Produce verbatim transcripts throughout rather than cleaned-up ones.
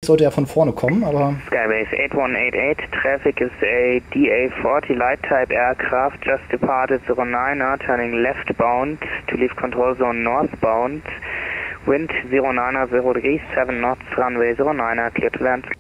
sollte ja von vorne kommen, aber... Skybase eight one eight eight, traffic is a D A forty light type aircraft, just departed zero niner, turning leftbound to leave control zone northbound, wind zero niner zero degrees, seven knots, runway zero niner, clear to land.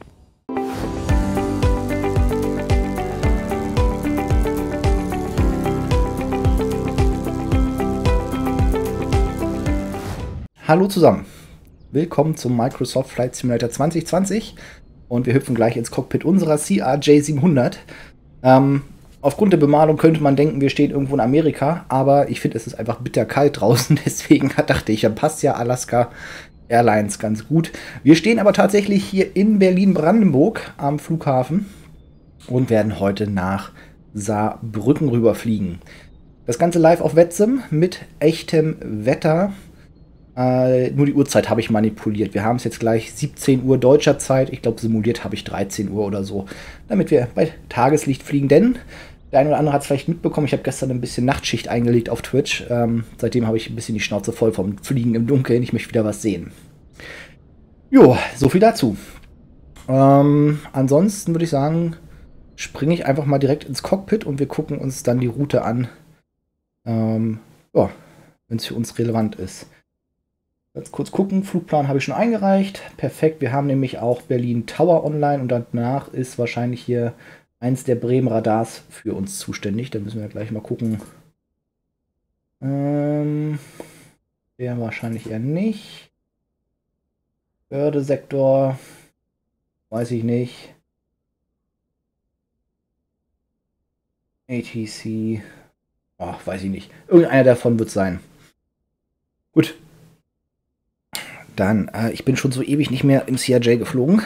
Hallo zusammen, willkommen zum Microsoft Flight Simulator zwanzig zwanzig und wir hüpfen gleich ins Cockpit unserer C R J siebenhundert. Ähm, aufgrund der Bemalung könnte man denken, wir stehen irgendwo in Amerika, aber ich finde, es ist einfach bitterkalt draußen, deswegen dachte ich, ja, passt ja Alaska Airlines ganz gut. Wir stehen aber tatsächlich hier in Berlin-Brandenburg am Flughafen und werden heute nach Saarbrücken rüberfliegen. Das Ganze live auf Wetsim mit echtem Wetter. Äh, nur die Uhrzeit habe ich manipuliert. Wir haben es jetzt gleich siebzehn Uhr deutscher Zeit. Ich glaube, simuliert habe ich dreizehn Uhr oder so. Damit wir bei Tageslicht fliegen. Denn der eine oder andere hat es vielleicht mitbekommen. Ich habe gestern ein bisschen Nachtschicht eingelegt auf Twitch. Ähm, seitdem habe ich ein bisschen die Schnauze voll vom Fliegen im Dunkeln. Ich möchte wieder was sehen. Jo, so viel dazu. Ähm, ansonsten würde ich sagen, springe ich einfach mal direkt ins Cockpit und wir gucken uns dann die Route an. Ähm, ja, wenn es für uns relevant ist. Ganz kurz gucken, Flugplan habe ich schon eingereicht. Perfekt, wir haben nämlich auch Berlin Tower online und danach ist wahrscheinlich hier eins der Bremen Radars für uns zuständig. Da müssen wir gleich mal gucken. Ähm, der wahrscheinlich eher nicht. Fördesektor, weiß ich nicht. A T C, oh, weiß ich nicht. Irgendeiner davon wird es sein. Gut. Dann, äh, ich bin schon so ewig nicht mehr im C R J geflogen.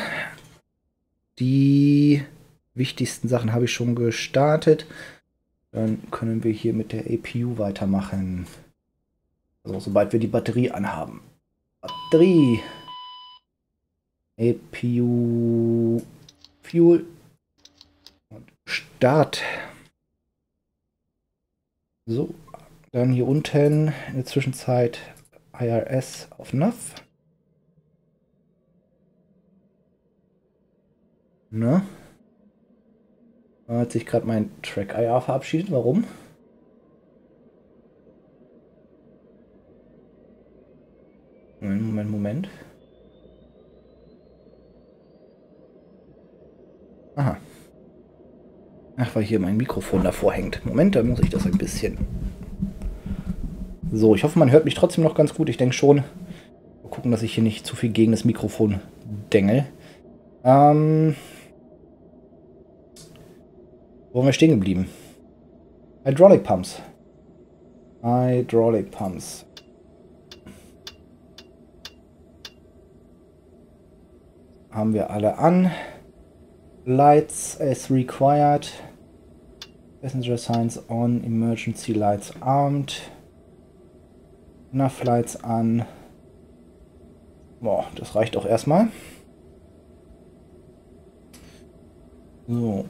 Die wichtigsten Sachen habe ich schon gestartet. Dann können wir hier mit der A P U weitermachen. Also sobald wir die Batterie anhaben. Batterie. A P U. Fuel. Und Start. So, dann hier unten in der Zwischenzeit I R S auf N A V. Ne? Da hat sich gerade mein Track I R verabschiedet. Warum? Moment, Moment, Moment. Aha. Ach, weil hier mein Mikrofon davor hängt. Moment, da muss ich das ein bisschen... So, ich hoffe, man hört mich trotzdem noch ganz gut. Ich denke schon. Mal gucken, dass ich hier nicht zu viel gegen das Mikrofon dengel. Ähm... Wo waren wir stehen geblieben? Hydraulic Pumps. Hydraulic Pumps. Haben wir alle an. Lights as required. Passenger signs on. Emergency lights armed. N A V Lights an. Boah, das reicht auch erstmal. So.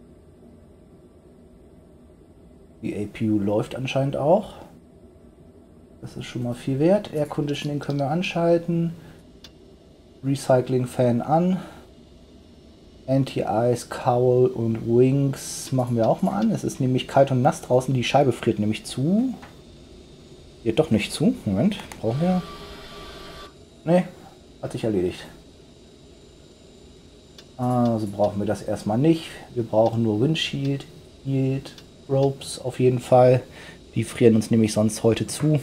Die A P U läuft anscheinend auch. Das ist schon mal viel wert. Air Conditioning können wir anschalten. Recycling Fan an. Anti-Ice, Cowl und Wings machen wir auch mal an. Es ist nämlich kalt und nass draußen. Die Scheibe friert nämlich zu. Geht doch nicht zu. Moment, brauchen wir... Ne, hat sich erledigt. Also brauchen wir das erstmal nicht. Wir brauchen nur Windshield, Yield, Ropes auf jeden Fall. Die frieren uns nämlich sonst heute zu.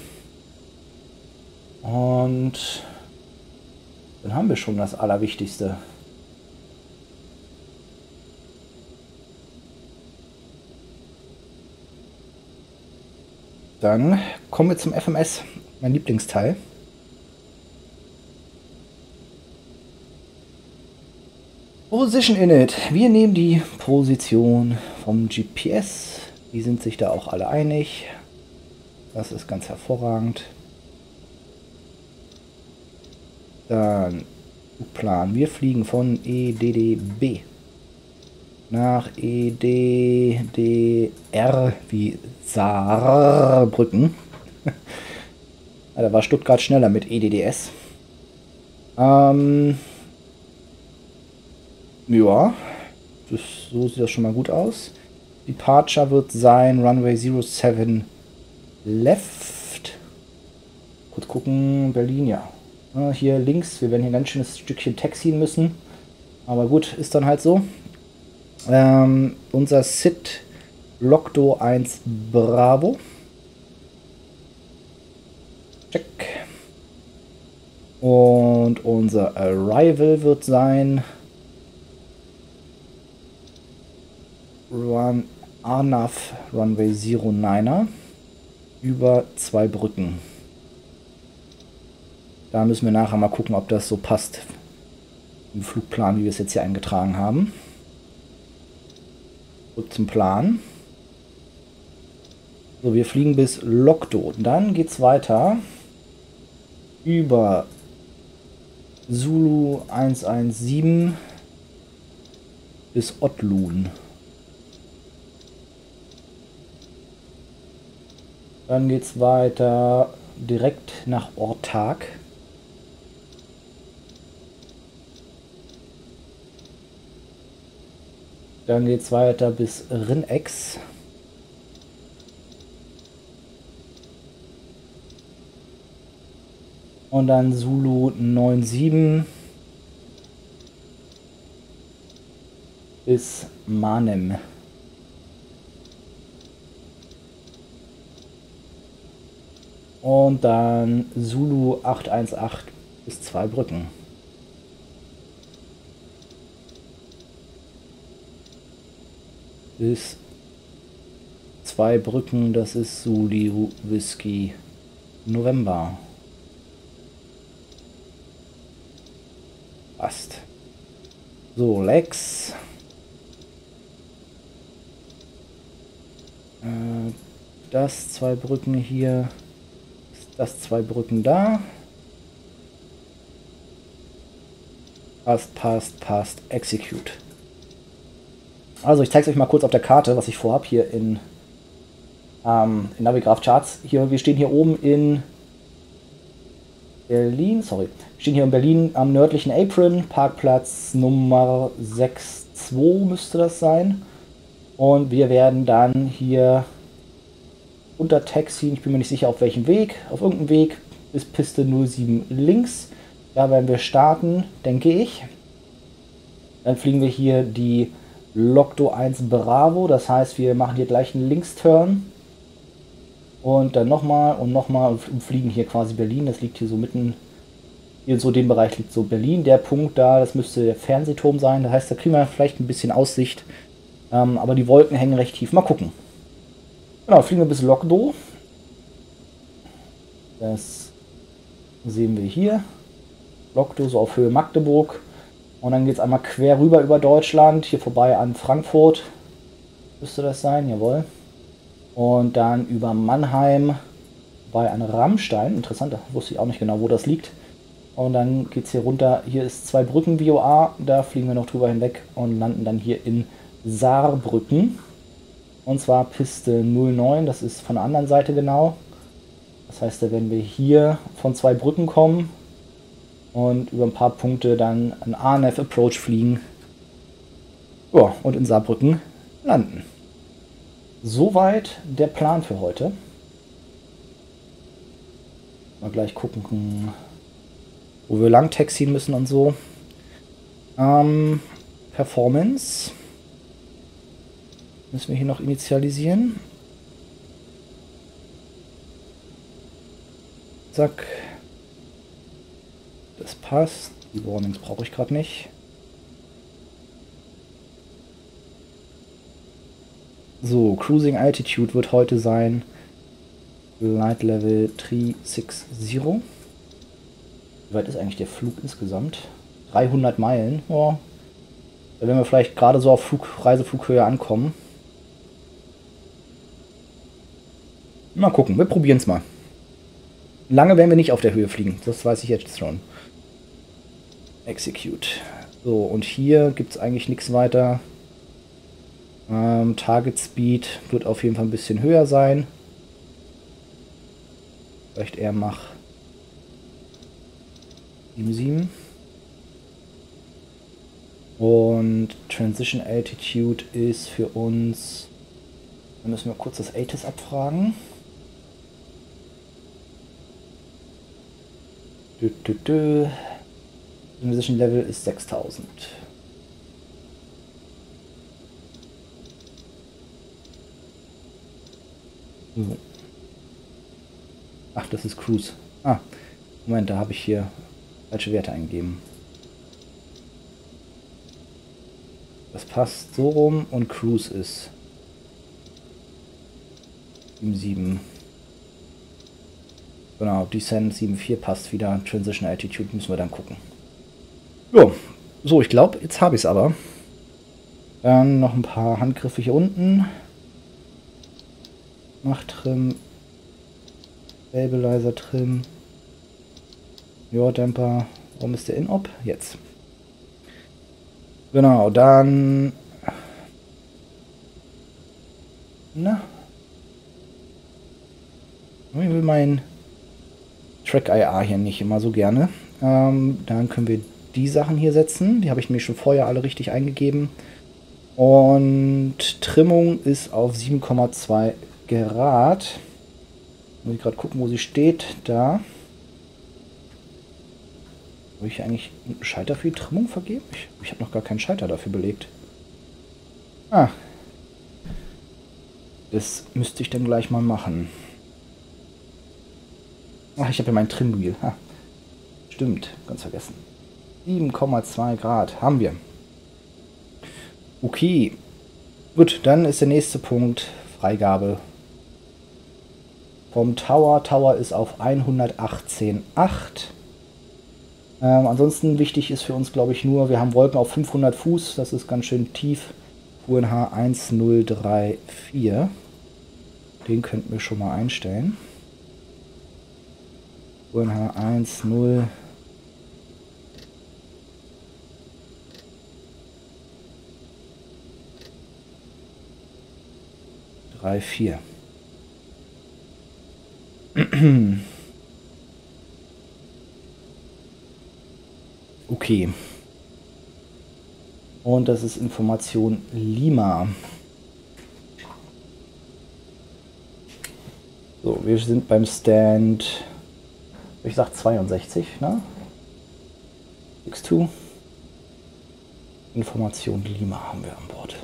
Und dann haben wir schon das Allerwichtigste. Dann kommen wir zum F M S, mein Lieblingsteil. Position Init. Wir nehmen die Position vom G P S. Die sind sich da auch alle einig. Das ist ganz hervorragend. Dann Plan. Wir fliegen von E D D B nach E D D R wie Saarbrücken. Da war Stuttgart schneller mit E D D S. Ähm, Ja, das, so sieht das schon mal gut aus. Departure wird sein Runway zero seven left. Kurz gucken, Berlin, ja. ja. Hier links, wir werden hier ein ganz schönes Stückchen taxien müssen. Aber gut, ist dann halt so. Ähm, unser S I T Lokdo eins Bravo. Check. Und unser Arrival wird sein Run Arnav Runway zero niner über zwei Brücken. Da müssen wir nachher mal gucken, ob das so passt im Flugplan, wie wir es jetzt hier eingetragen haben. Gut zum Plan. So, wir fliegen bis Lokdo. Dann geht es weiter über Zulu eins eins sieben bis Otlun. Dann geht es weiter direkt nach Ortag. Dann geht es weiter bis Rinnex. Und dann Zulu neun sieben bis Manem. Und dann Zulu acht eins acht bis Zweibrücken. Bis Zweibrücken, das ist Zulu Whisky November. Passt. So, Lex. Äh, das zwei Brücken hier. Das zwei Brücken da. Passt, passt, passt. Execute. Also ich zeige es euch mal kurz auf der Karte, was ich vorhabe hier in, ähm, in Navigraph Charts. Hier, wir stehen hier oben in Berlin, sorry, wir stehen hier in Berlin am nördlichen Apron, Parkplatz Nummer sechs zwei müsste das sein. Und wir werden dann hier unter Taxien, ich bin mir nicht sicher auf welchem Weg, auf irgendeinem Weg bis Piste null sieben links. Da werden wir starten, denke ich. Dann fliegen wir hier die Lokdo eins Bravo, das heißt, wir machen hier gleich einen Linksturn. Und dann nochmal und nochmal und fliegen hier quasi Berlin. Das liegt hier so mitten, hier in so dem Bereich liegt so Berlin. Der Punkt da, das müsste der Fernsehturm sein. Das heißt, da kriegen wir vielleicht ein bisschen Aussicht. Ähm, aber die Wolken hängen recht tief. Mal gucken. Genau, fliegen wir bis Lokdo. Das sehen wir hier. Lokdo, so auf Höhe Magdeburg. Und dann geht es einmal quer rüber über Deutschland. Hier vorbei an Frankfurt. Müsste das sein, jawohl. Und dann über Mannheim bei an Rammstein. Interessant, da wusste ich auch nicht genau, wo das liegt. Und dann geht es hier runter. Hier ist zwei Brücken V O A. Da fliegen wir noch drüber hinweg und landen dann hier in Saarbrücken. Und zwar Piste null neun. Das ist von der anderen Seite genau. Das heißt, da werden wir hier von zwei Brücken kommen. Und über ein paar Punkte dann an A N F Approach fliegen. Ja, und in Saarbrücken landen. Soweit der Plan für heute. Mal gleich gucken, wo wir lang taxien müssen und so. Ähm, Performance. Müssen wir hier noch initialisieren. Zack. Das passt. Die Warnings brauche ich gerade nicht. So, Cruising Altitude wird heute sein Light Level drei sechs null. Wie weit ist eigentlich der Flug insgesamt? dreihundert Meilen. Oh. Da werden wir vielleicht gerade so auf Flug, Reiseflughöhe ankommen. Mal gucken, wir probieren es mal. Lange werden wir nicht auf der Höhe fliegen, das weiß ich jetzt schon. Execute. So, und hier gibt es eigentlich nichts weiter. Ähm, Target Speed wird auf jeden Fall ein bisschen höher sein. Vielleicht eher Mach sieben sieben. Und Transition Altitude ist für uns, da müssen wir kurz das A T I S abfragen. Dö, dö, dö. Transition Level ist sechstausend. So. Ach, das ist Cruise. Ah, Moment, da habe ich hier falsche Werte eingegeben. Das passt so rum und Cruise ist sieben sieben. Genau, Descent sieben vier passt wieder. Transition Altitude müssen wir dann gucken. Jo, so, ich glaube, jetzt habe ich es aber. Dann noch ein paar Handgriffe hier unten. Mach-Trim. Stabilizer-Trim. Jaw-Dämper. Warum ist der In-Op? Jetzt. Genau, dann... Na? Ich will mein Track I R hier nicht immer so gerne. Ähm, dann können wir die Sachen hier setzen. Die habe ich mir schon vorher alle richtig eingegeben. Und Trimmung ist auf sieben Komma zwei Grad. Muss ich gerade gucken, wo sie steht. Da. Habe ich eigentlich einen Schalter für die Trimmung vergeben? Ich, ich habe noch gar keinen Schalter dafür belegt. Ah. Das müsste ich dann gleich mal machen. Ach, ich habe ja mein Trimwheel. Ha. Stimmt, ganz vergessen. sieben Komma zwei Grad haben wir. Okay. Gut, dann ist der nächste Punkt Freigabe. Vom Tower. Tower ist auf hundertachtzehn Komma acht. Ähm, ansonsten wichtig ist für uns, glaube ich, nur, wir haben Wolken auf fünfhundert Fuß. Das ist ganz schön tief. U N H eins null drei vier. Den könnten wir schon mal einstellen. U N H eins null drei vier. Okay. Und das ist Information Lima. So, wir sind beim Stand, ich sag zweiundsechzig, ne? X zwei. Information Lima haben wir an Bord.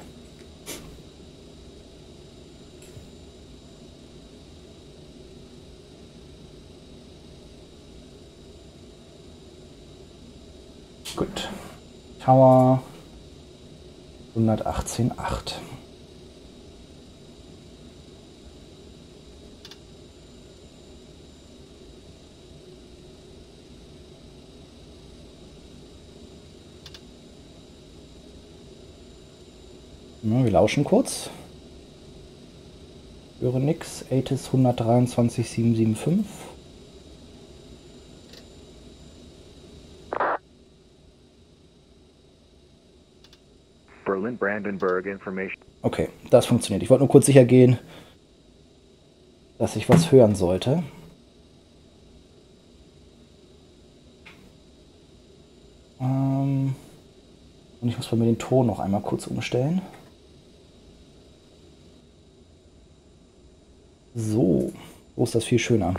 Gut. Tower hundertachtzehn Komma acht. Ja, wir lauschen kurz. Höre nix. A T I S hundertdreiundzwanzig Komma siebenhundertfünfundsiebzig. Berlin Brandenburg Information. Okay, das funktioniert. Ich wollte nur kurz sicher gehen, dass ich was hören sollte. Ähm Und ich muss bei mir den Ton noch einmal kurz umstellen. So, so ist das viel schöner.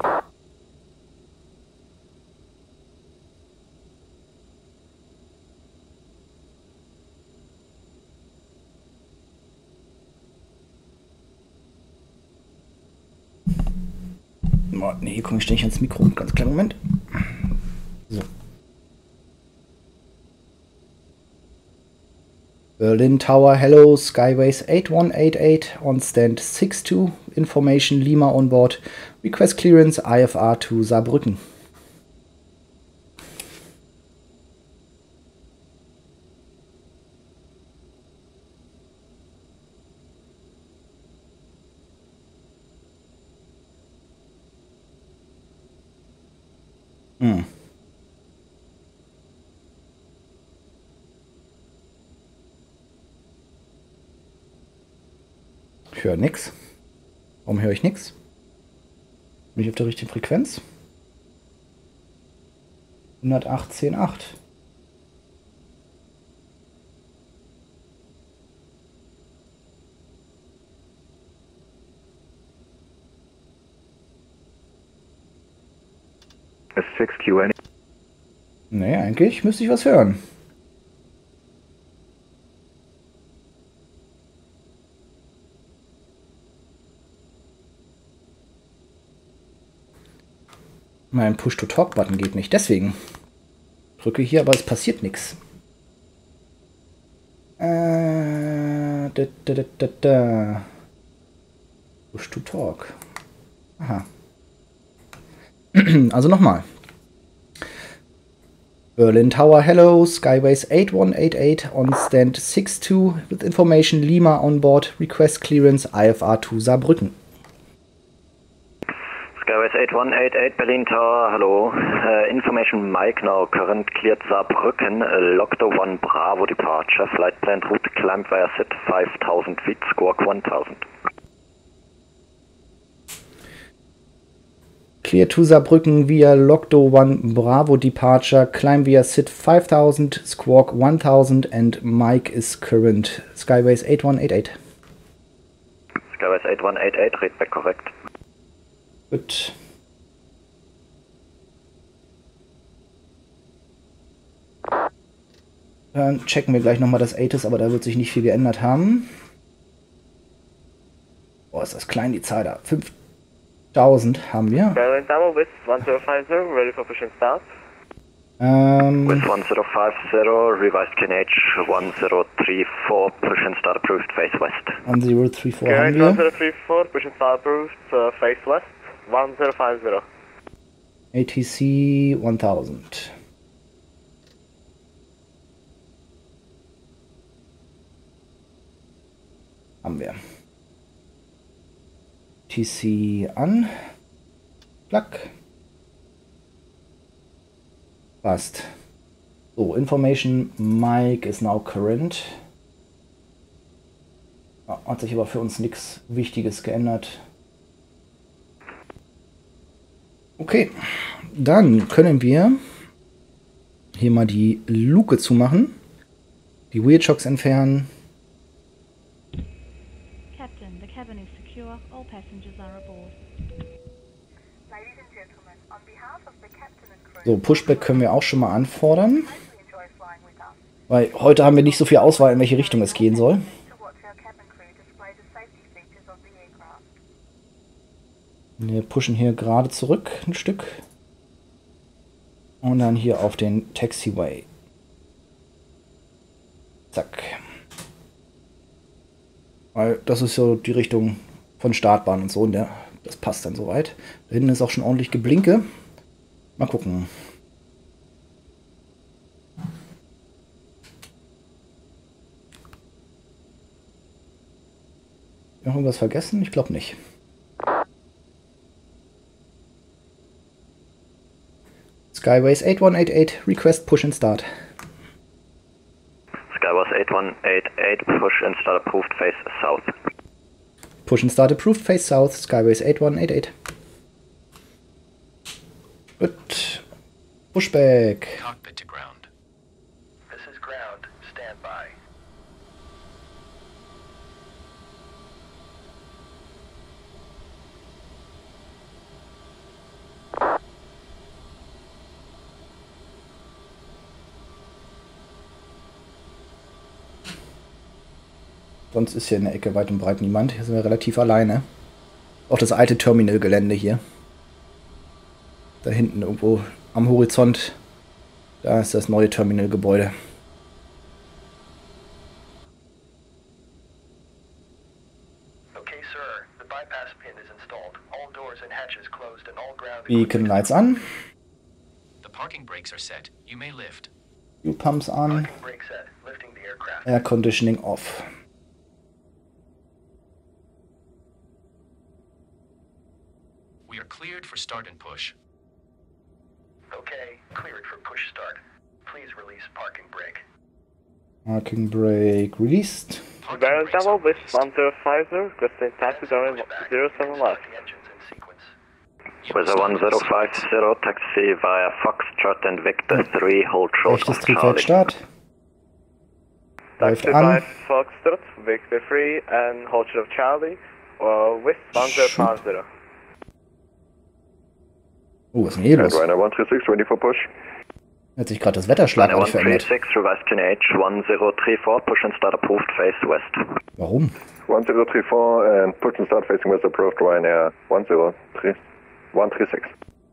Ne, hier komme ich ständig ans Mikro. Ganz kleinen Moment. So. Berlin Tower, hello, Skyways eight one eight eight on stand six two, information Lima on board, request clearance I F R to Saarbrücken. Hm. Ich höre nichts. Warum höre ich nichts? Bin ich auf der richtigen Frequenz? hundertachtzehn Komma acht. S six Q N. Nee, eigentlich müsste ich was hören. Mein Push-to-Talk-Button geht nicht, deswegen drücke ich hier, aber es passiert nichts. Äh, da, da, da, da, da. Push-to-Talk. Aha. Also nochmal. Berlin Tower, hello, Skyways eight one eight eight on stand six two with information Lima on board, request clearance I F R to Saarbrücken. Skyways eight one eight eight, Berlin Tower, hello. Uh, information Mike now, current cleared Saarbrücken, uh, Logdo one Bravo departure, flight planned route climb via S I T five thousand feet, squawk one thousand. Clear to Saarbrücken via Logdo one Bravo departure, climb via S I T five thousand, squawk one thousand and Mike is current. Skyways eight one eight eight. Skyways eight one eight eight, read back korrekt. Gut. Dann checken wir gleich nochmal das A T I S, aber da wird sich nicht viel geändert haben. Boah, ist das klein, die Zahl da. fünftausend haben wir. Berlin Tower with one zero five zero, ready for push and start. Ähm, With one zero five zero, revised K N H one zero three four, push and start approved, face west. one zero three four haben Garrett wir. one zero three four, push and start approved, uh, face west, one zero five zero. A T C tausend. Haben wir. T C an. Plug. Passt. So, Information Mike is now current. Hat sich aber für uns nichts Wichtiges geändert. Okay, dann können wir hier mal die Luke zumachen, die Wheel Shocks entfernen. Captain, the cabin is secure. All passengers are aboard. Ladies and gentlemen, on behalf of the captain and crew, So, Pushback können wir auch schon mal anfordern, hope you enjoy flying with us. weil heute haben wir nicht so viel Auswahl, in welche Richtung es gehen soll. To watch our cabin crew display the safety features of the aircraft. Wir pushen hier gerade zurück ein Stück und dann hier auf den Taxiway. Zack. Weil das ist so die Richtung von Startbahn und so, und der, das passt dann soweit. Da hinten ist auch schon ordentlich Geblinke. Mal gucken. Noch irgendwas vergessen? Ich glaube nicht. Skyways eight one eight eight, request push and start. Skyways eight one eight eight, push and start approved, face south. Push and start approved, face south, Skyways eight one eight eight. Gut. Pushback. Cockpit to ground. This is ground, stand by. Sonst ist hier in der Ecke weit und breit niemand. Hier sind wir relativ alleine. Auch das alte Terminalgelände hier. Da hinten irgendwo am Horizont. Da ist das neue Terminalgebäude. Okay, sir. The bypass pin is installed. All doors and hatches closed and all ground Beacon Lights an. The parking brakes are set. You may lift. Fuel Pumps an. Parking brake set. Lifting the aircraft. Air Conditioning off. We are cleared for start and push. Okay, cleared for push start. Please release parking brake. Parking brake released. Parking Berlin brakes Tower are with released. one zero five zero, requesting taxi going zero seven left. The engines in sequence. You will With a start one zero the five sequence. zero, taxi via Foxtrot and Victor three, hold short Rechtes on Triebwerk Charlie. Start. Läuft Taxi an. by Foxtrot, Victor three and hold short of Charlie, uh, with one zero five zero. Oh, was ist denn hier los? Ryanair one three six, ready for push. Hat sich gerade das Wetter schlagartig verändert. one three six, revised G H one zero three four, push and start approved, face west. Warum? one zero three four and push and start facing west approved, Ryanair one zero three one three six.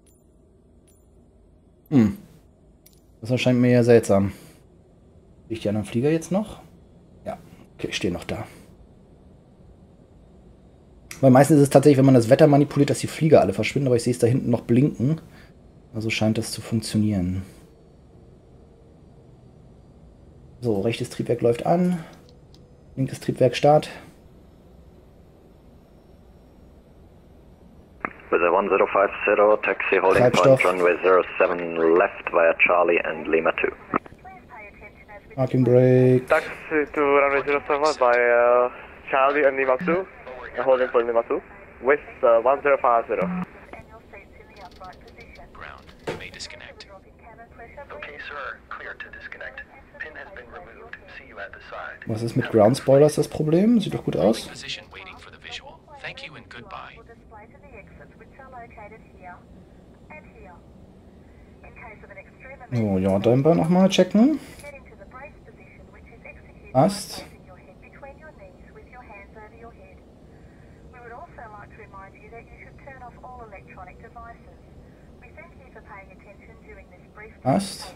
Hm. Das erscheint mir ja seltsam. Sehe ich die anderen Flieger jetzt noch? Ja, okay, ich stehe noch da. Weil meistens ist es tatsächlich, wenn man das Wetter manipuliert, dass die Flieger alle verschwinden, aber ich sehe es da hinten noch blinken. Also scheint das zu funktionieren. So, rechtes Triebwerk läuft an. Linkes Triebwerk Start. With a one zero five zero, taxi holding Treibstoff. point runway zero seven left via Charlie and Lima two. Parking Brake. Taxi to runway zero seven via Charlie and Lima two, and holding for Lima two, with uh, one zero five zero. Ground. You may disconnect. Okay, sir. Clear to disconnect. Pin has been removed. See you at the side. Was ist mit Ground Spoilers das Problem? Sieht doch gut aus. Position waiting for the visual. Thank you and goodbye. So, ja, Daimler nochmal checken. Passt. Passt.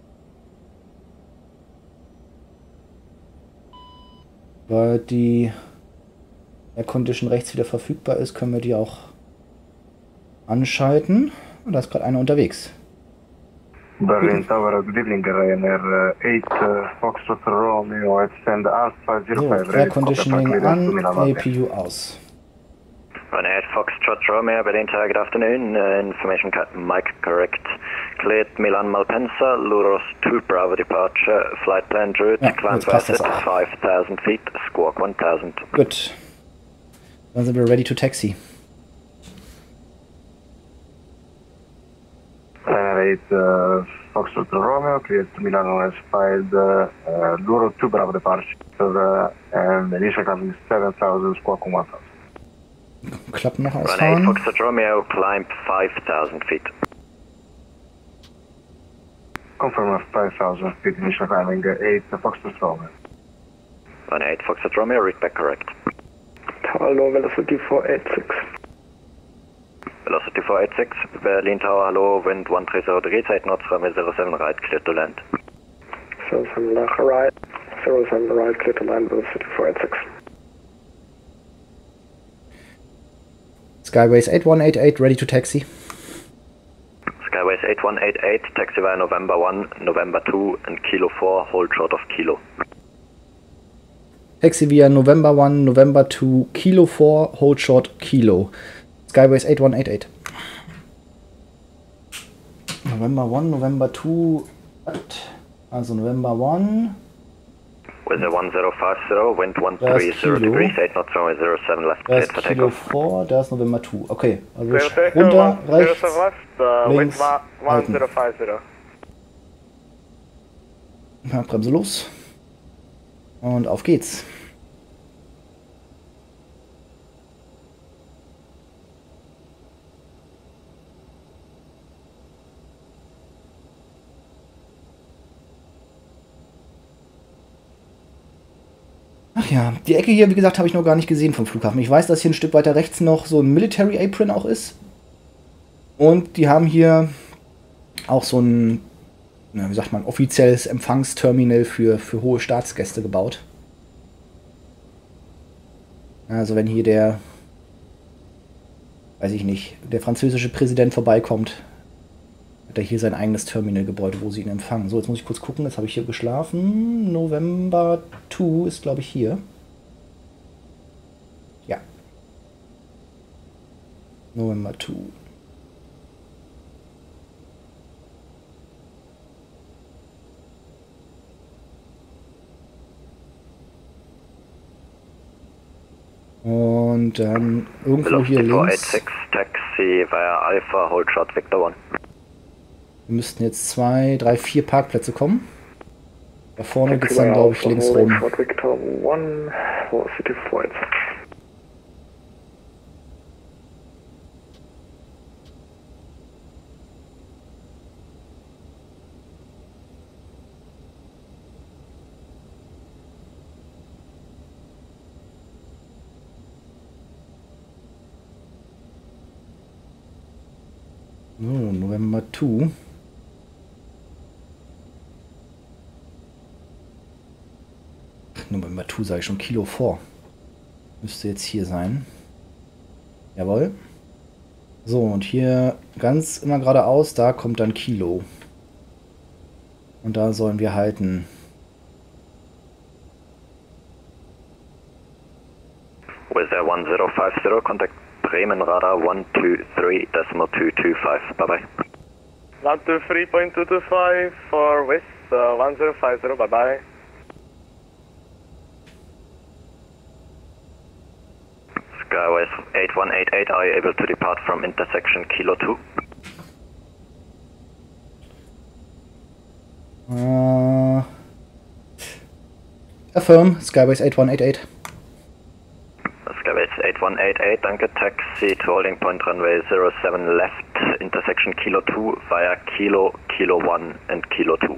Weil die Air Condition rechts wieder verfügbar ist, können wir die auch anschalten. Und da ist gerade einer unterwegs. Berlin Tower, good evening, Ryanair eight uh, Foxtrot Romeo, extend R five zero So, five. Air Conditioning an, A P U aus. Ryanair eight Foxtrot Romeo, Berlin Tower, good afternoon. Uh, information cut, Mike correct. Cleared Milan Malpensa, Luros two Bravo departure, flight plan route, Ja, climb jetzt passt das via auch. five thousand feet, squawk one thousand. Gut. Dann sind wir ready to taxi. Ryanair eight uh, Foxtrot Romeo, cleared to Milan has filed uh, uh, Luro two Bravo departure, uh, and initial climbing is seven thousand, squawk one thousand. Klappen noch Ryanair eight ausfahren. Foxtrot Romeo, climb five thousand feet. Confirm of five thousand feet, initial climbing uh, eight Foxtrot Romeo. Ryanair eight Foxtrot Romeo, read back correct. Hello, velocity four eight six. Velocity four eight six, Berlin Tower, hello, wind one three zero degrees, eight knots, runway zero seven right, clear to land. zero seven left, right, zero seven right, clear to land, velocity four eight six. Skyways eight one eight eight, ready to taxi. Skyways eight one eight eight, taxi via November one, November two, and Kilo four, hold short of Kilo. Taxi via November one, November two, Kilo four, hold short, Kilo. Skyways eight one eight eight. November one, November two, what? Also November one. With a one zero five zero, wind one Da three ist zero Kilo. degrees, eight knots, runway zero seven left, Da cleared ist for Kilo takeoff. four, da ist November two. Okay, also Zero take runter, zero rechts, seven left, uh, wind links, one zero five zero. ja, Bremse los. Und auf geht's. Ach ja, die Ecke hier, wie gesagt, habe ich noch gar nicht gesehen vom Flughafen. Ich weiß, dass hier ein Stück weiter rechts noch so ein Military Apron auch ist. Und die haben hier auch so ein, na, wie sagt man, offizielles Empfangsterminal für, für hohe Staatsgäste gebaut. Also wenn hier der, weiß ich nicht, der französische Präsident vorbeikommt, hat er hier sein eigenes Terminalgebäude, wo sie ihn empfangen. So, jetzt muss ich kurz gucken, jetzt habe ich hier geschlafen. November zwei ist, glaube ich, hier. Ja. November zwei. Und dann irgendwo hier Velocity four eight links. six, taxi via Alpha, hold short Victor one. Wir müssten jetzt zwei, drei, vier Parkplätze kommen. Da vorne geht es dann, glaube ich, links rum. Victor one, velocity four eight six. So, November zwei. November zwei sage ich schon, Kilo vor. Müsste jetzt hier sein. Jawohl. So, und hier ganz immer geradeaus, da kommt dann Kilo. Und da sollen wir halten. With a one zero five zero, contact Bremen Radar one two three point two two five. Bye bye. one two three point two two five for West uh, one zero five zero. Bye bye. Skyway eight one eight eight, are you able to depart from intersection Kilo two? Uh, affirm, Skyways eight one eight eight. Skyways eight one eight eight, danke. Taxi to holding point runway zero seven left, intersection Kilo two via Kilo, Kilo one and Kilo two.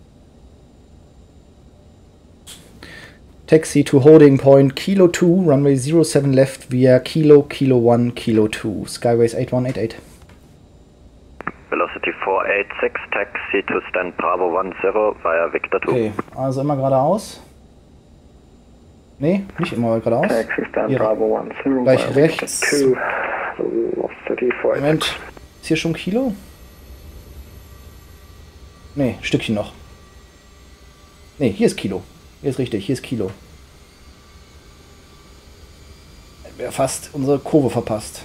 Taxi to holding point Kilo two, runway zero seven left via Kilo, Kilo one, Kilo two. Skyways eight one eight eight. Velocity four eight six, taxi to stand Bravo one zero via Victor two. Okay, also immer geradeaus. Nee, nicht immer geradeaus. Taxi stand Hier. Bravo one zero Gleich via rechts. Victor two. Velocity four eight six. Moment, ist hier schon Kilo? Nee, Stückchen noch. Nee, hier ist Kilo. Hier ist richtig, hier ist Kilo. Wir haben fast unsere Kurve verpasst.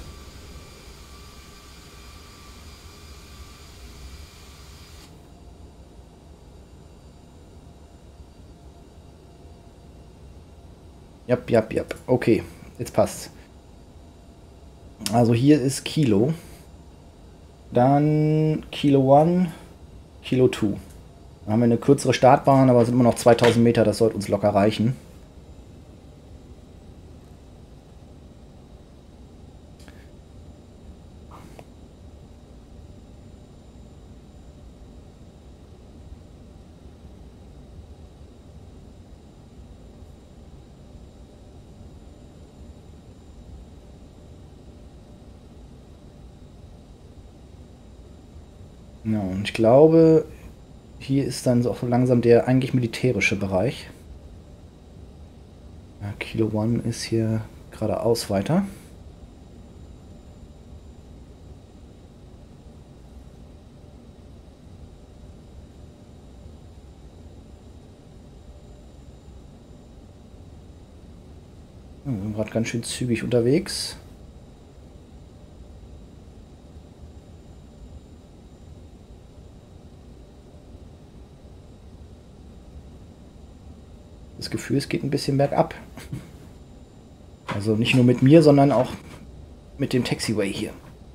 Jap, jap, jap. Okay, jetzt passt. Also hier ist Kilo. Dann Kilo eins, Kilo zwei. Dann haben wir eine kürzere Startbahn, aber es sind immer noch zweitausend Meter, das sollte uns locker reichen. Ja, und ich glaube, hier ist dann so auch langsam der eigentlich militärische Bereich. Ja, Kilo eins ist hier geradeaus weiter. Ja, wir sind gerade ganz schön zügig unterwegs. Das Gefühl, es geht ein bisschen bergab. Also nicht nur mit mir, sondern auch mit dem Taxiway hier.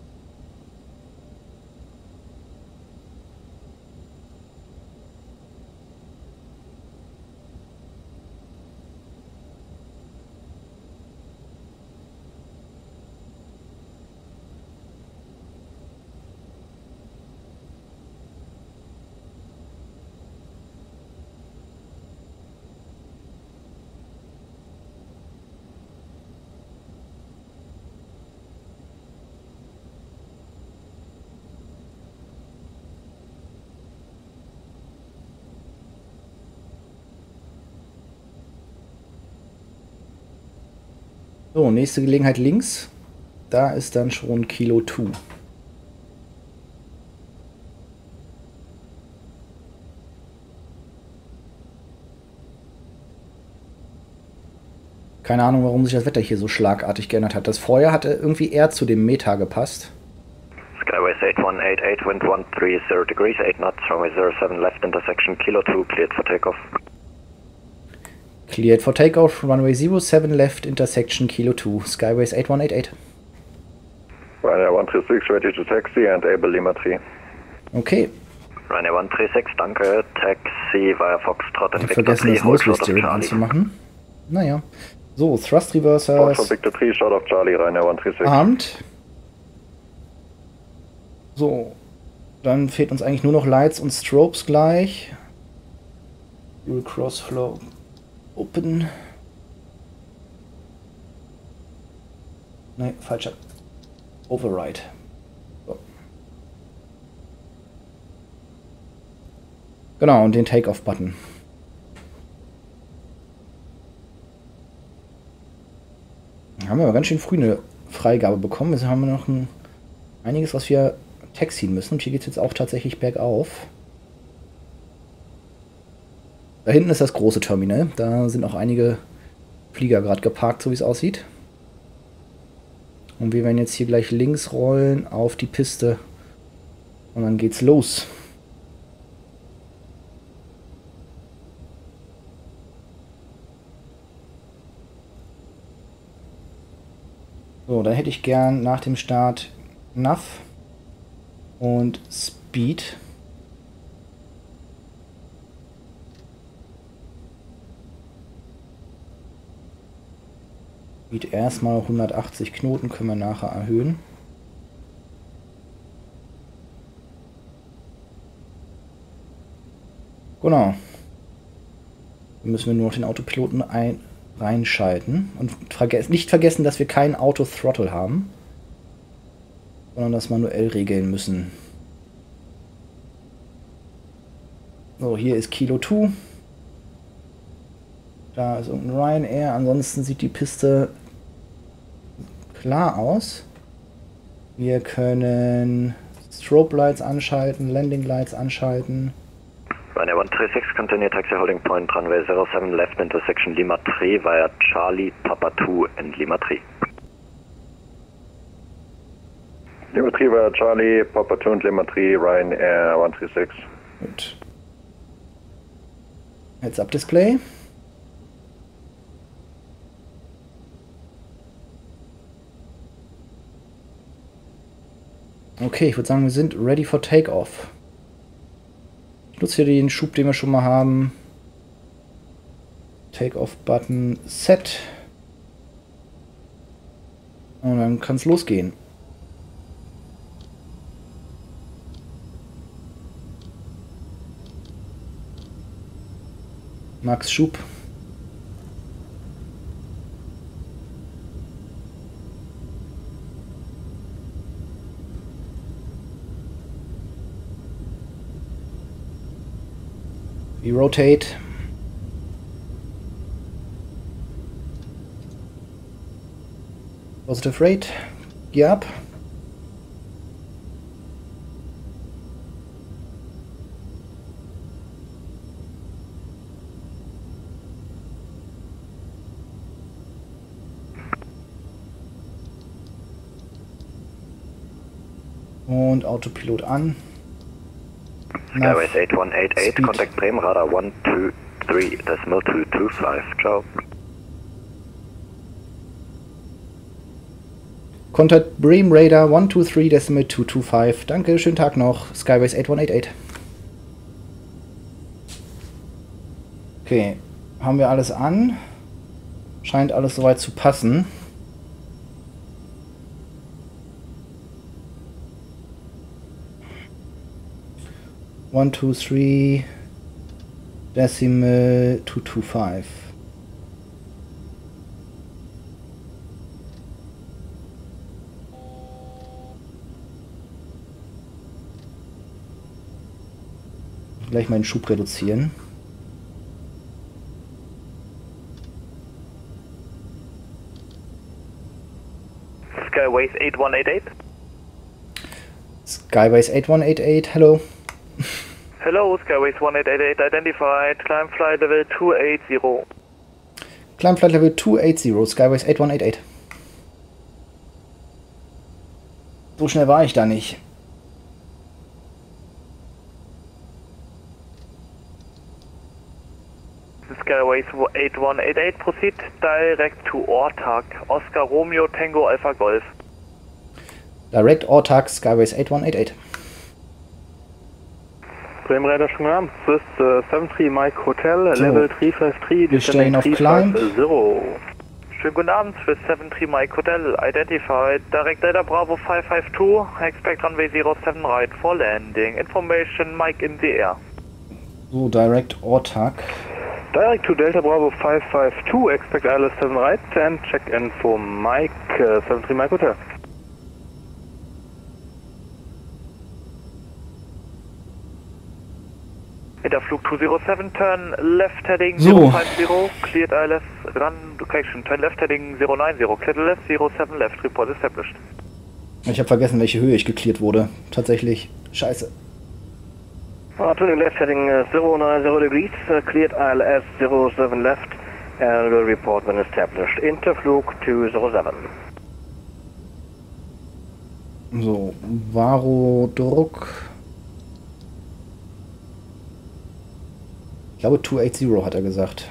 So, nächste Gelegenheit links. Da ist dann schon Kilo zwei. Keine Ahnung, warum sich das Wetter hier so schlagartig geändert hat. Das vorher hatte irgendwie eher zu dem Meta gepasst. Skyways eight one eight eight, wind one three zero degrees, eight knots, runway zero seven left, intersection Kilo two, cleared for takeoff. Cleared for takeoff, runway zero seven left, intersection Kilo two, Skyways eight one eight eight. Ryanair one three six, ready to taxi and able Lima three. Okay. Ryanair one three six, danke. Taxi via Foxtrot and Ich Victor vergessen, three, das hold Nose short of Steering Charlie. anzumachen. Naja. So, Thrust Foxtrot Reversers Victor three, short of Charlie, Ryanair one three six. armed. So. Dann fehlt uns eigentlich nur noch Lights und Strobes gleich. Fuel Crossflow Open. Nein, falscher. Override. So. Genau, und den Take-Off-Button. Haben wir aber ganz schön früh eine Freigabe bekommen. Jetzt haben wir noch ein, einiges, was wir taxien müssen. Und hier geht es jetzt auch tatsächlich bergauf. Da hinten ist das große Terminal. Da sind auch einige Flieger gerade geparkt, so wie es aussieht. Und wir werden jetzt hier gleich links rollen auf die Piste. Und dann geht's los. So, dann hätte ich gern nach dem Start Nav und Speed. Speed erstmal hundertachtzig Knoten, können wir nachher erhöhen. Genau. Dann müssen wir nur noch den Autopiloten ein reinschalten. Und verges nicht vergessen, dass wir keinen Auto-Throttle haben, sondern das manuell regeln müssen. So, hier ist Kilo zwei. Da ist irgendein Ryanair. Ansonsten sieht die Piste klar aus. Wir können Strobe Lights anschalten, Landing Lights anschalten. Ryanair one three six, continue taxi holding point, runway zero seven left intersection Lima three via Charlie Papa two and Lima three. Lima three via Charlie Papa two und Lima three, Ryanair one three six. Gut. Heads-up-Display. Okay, ich würde sagen, wir sind ready for Takeoff. Ich nutze hier den Schub, den wir schon mal haben. Take-Off-Button Set. Und dann kann es losgehen. Max Schub. We rotate. Positive rate. Gear up. Und Autopilot an. Skyways eight one eight eight, Speed. Contact Bremen Radar one two three decimal two two five, ciao. Contact Bremen Radar one two three decimal two two five. Danke, schönen Tag noch. Skyways eight one eight eight. Okay, haben wir alles an. Scheint alles soweit zu passen. one two three decimal two two five. Gleich meinen Schub reduzieren. Skyways eight one eight eight. Skyways eight one eight eight, hello. Hello, Skyways one eight eight eight identified, climb flight level two eight zero. Climb flight level two eight zero, Skyways eight one eight eight. So schnell war ich da nicht. Skyways eight one eight eight, proceed direct to Ortag, Oscar Romeo Tango Alpha Golf. Direct Ortag, Skyways eight one eight eight. Bremen Radar schon am Swiss uh, seven three Mike Hotel, so. Level three five three, wir stehen auf Climb. Schönen guten Abend, Swiss seven three Mike Hotel, identified, direct Delta Bravo five five two, expect runway zero seven right for landing, information Mike in the air. So, direct Ortag. Direct to Delta Bravo five five two, expect I L S seven right and check in for Mike uh, seven three Mike Hotel. Interflug two zero seven, turn left heading So. zero five zero, cleared I L S, run location, turn left heading zero nine zero, cleared I L S zero seven left, report established. Ich habe vergessen, welche Höhe ich geklärt wurde. Tatsächlich. Scheiße. Uh, turning left heading uh, zero nine zero degrees, uh, cleared I L S zero seven left, and will report when established. Interflug two zero seven. So, Varo-Druck. Ich glaube zwei acht null hat er gesagt.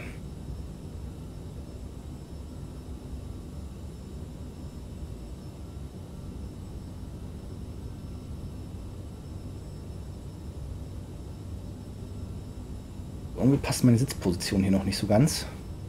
Irgendwie passt meine Sitzposition hier noch nicht so ganz.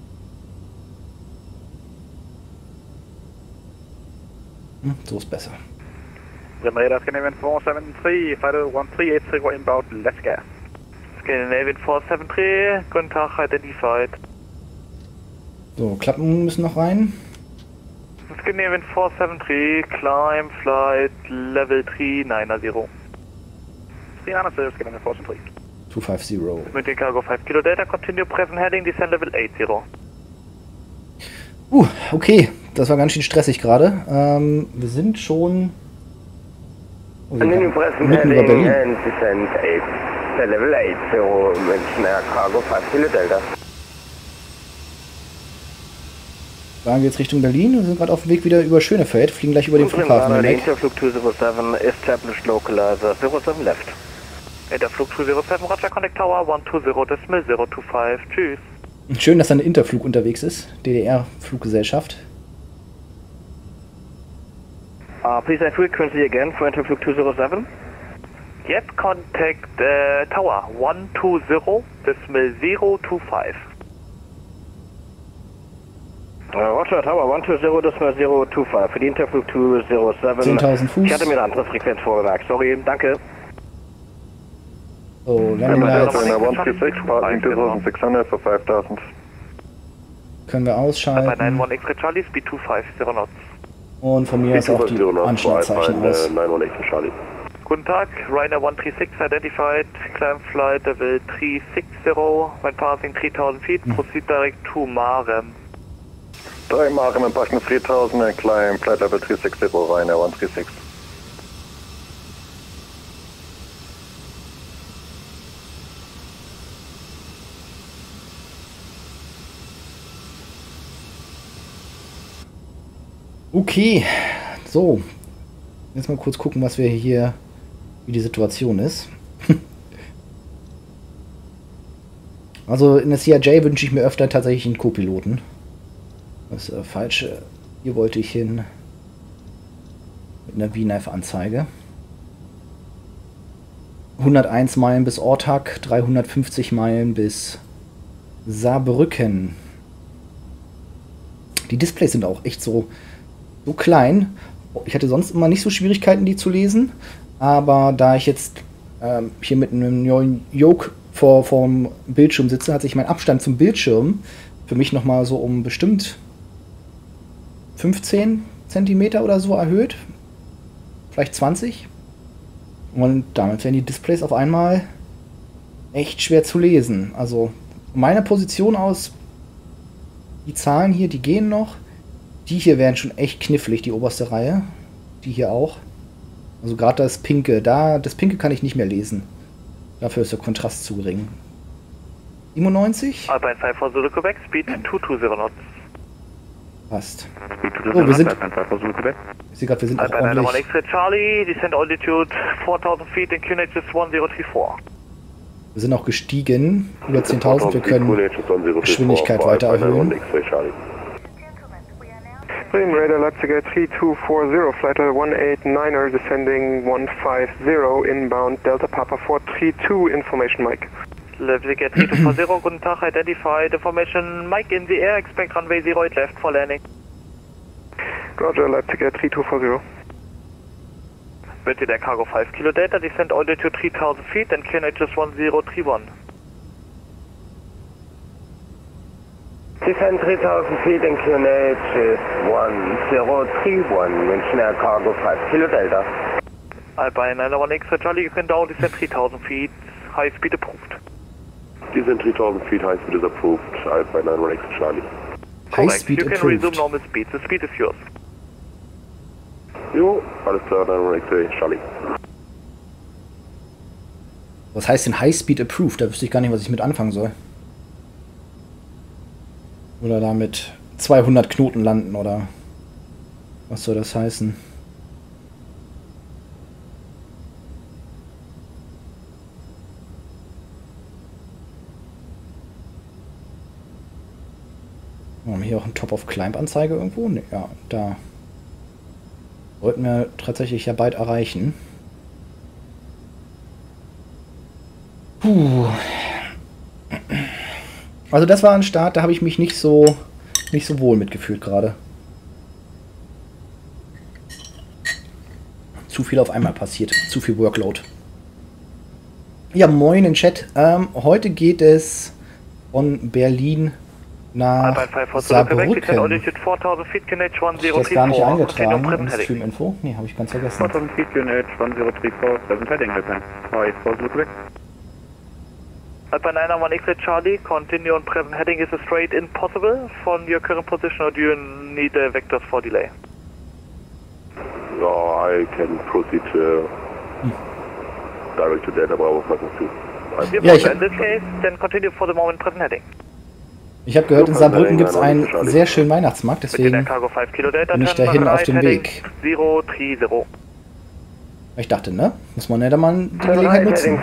Hm, so ist besser. Radar Scandinavian four seven three, Fighter one three eight zero inbound, let's go. Scandinavian four seven three, guten Tag, identified. So, Klappen müssen noch rein. Scandinavian four seven three, climb flight level three nine zero. three nine zero, Scandinavian four seven three. two five zero. Mit den Cargo five Kilo Delta, continue present heading, descend level eight zero. Uh, okay. Das war ganz schön stressig gerade. Ähm, wir sind schon... Oh, wir Continue sind present mitten über heading Berlin. and descend eight, uh, level eight zero, München Air Cargo five Kilo Delta. Fahren wir jetzt Richtung Berlin und sind gerade auf dem Weg wieder über Schönefeld, fliegen gleich über den Flughafen hinweg. Interflug two zero seven, established localizer zero seven left. Interflug two zero seven, Roger, Connect Tower one two zero, Decimal zero two five, tschüss. Schön, dass da ein Interflug unterwegs ist, D D R-Fluggesellschaft. Uh, please have frequency again for Interflug two zero seven. Yet contact uh, Tower one two zero, Decimal zero two five. Uh, Roger, Tower one two zero, Decimal zero two five für die Interflug two zero seven. zehntausend Fuß. Ich hatte mir eine andere Frequenz vorgemerkt, sorry, danke. So, Landing Lights one three six, passing two thousand six hundred for five thousand. können wir Bei ausschalten. nine one X-Ray Charlie, Speed two five zero knots. Und von mir aus auch die Anschlagzeichen aus. nine one X Charlie. Guten Tag, Ryanair one three six identified, climb flight level three six zero, when passing three thousand feet, proceed direct to Marem. Drei Marken and passing three thousand and climb flight level three six zero, Ryanair one three six. Okay, so. Jetzt mal kurz gucken, was wir hier, wie die Situation ist. Also in der C R J wünsche ich mir öfter tatsächlich einen Co-Piloten. Das ist äh, falsch. Hier wollte ich hin mit einer V N A V-Anzeige. hunderteins Meilen bis Ortak, dreihundertfünfzig Meilen bis Saarbrücken. Die Displays sind auch echt so, so klein. Ich hatte sonst immer nicht so Schwierigkeiten, die zu lesen. Aber da ich jetzt ähm, hier mit einem neuen Yoke vor dem Bildschirm sitze, hat sich mein Abstand zum Bildschirm für mich nochmal so um bestimmt fünfzehn Zentimeter oder so erhöht. Vielleicht zwanzig. Und damit werden die Displays auf einmal echt schwer zu lesen. Also von meiner Position aus, die Zahlen hier, die gehen noch. Die hier wären schon echt knifflig, die oberste Reihe. Die hier auch. Also gerade das Pinke, da, das Pinke kann ich nicht mehr lesen. Dafür ist der Kontrast zu gering. siebenundneunzig? Alpine five four Zulu Quebec, Speed two two zero knots. Passt. Oh, wir sind, ich sehe gerade, wir sind auch Alpine nine one ordentlich, X-Ray Charlie, descend altitude four thousand feet in Q N H S one zero three four. wir sind auch gestiegen, über zehntausend, wir können Geschwindigkeit weiter erhöhen. William Radar Leipzig three two four zero, flight level one eight niner, descending one five zero, inbound Delta Papa four three two, information Mike. Leipzig three two four zero, guten Tag, identified, information Mike in the air, expect runway zero eight left for landing. Roger, Leipzig three two four zero. Bitte der Cargo five Kilo Delta, descend altitude three thousand feet and Q N H S one zero three one. Descend three thousand feet in Q N H is one zero three one, München Air Cargo five Kilo Delta. Alpine nine one X-Ray Charlie, you can down descend three thousand feet, high speed approved. Descent three thousand feet, high speed is approved, Alpha nine one X Charlie. High speed You can approved. resume normal speed. The speed is yours. Jo, alles klar, nine one X Charlie. Was heißt denn High Speed approved? Da wüsste ich gar nicht, was ich mit anfangen soll. Oder da mit zweihundert Knoten landen, oder was soll das heißen? Haben wir hier auch eine Top-of-Climb-Anzeige irgendwo? Ne, ja, da. Wollten wir tatsächlich ja bald erreichen. Puh. Also das war ein Start, da habe ich mich nicht so nicht so wohl mitgefühlt gerade. Zu viel auf einmal passiert, zu viel Workload. Ja, moin in Chat. Ähm, heute geht es von Berlin nach Saarbrücken. Ich habe das gar nicht eingetragen in Stream-Info. Nee, habe ich ganz vergessen. Alpha nine one X Charlie, continue on present heading. Is a straight in possible from your current position, or do you need uh, vectors for delay? No, I can proceed uh, hm. direct to Delta Bravo Flight two. Ja, ich in this case, then continue for the moment present heading. Ich habe gehört, in Saarbrücken gibt es einen sehr schönen Weihnachtsmarkt, deswegen bin ich dahin auf dem Weg. Ich dachte, ne? Muss man ja da mal die Gelegenheit nutzen.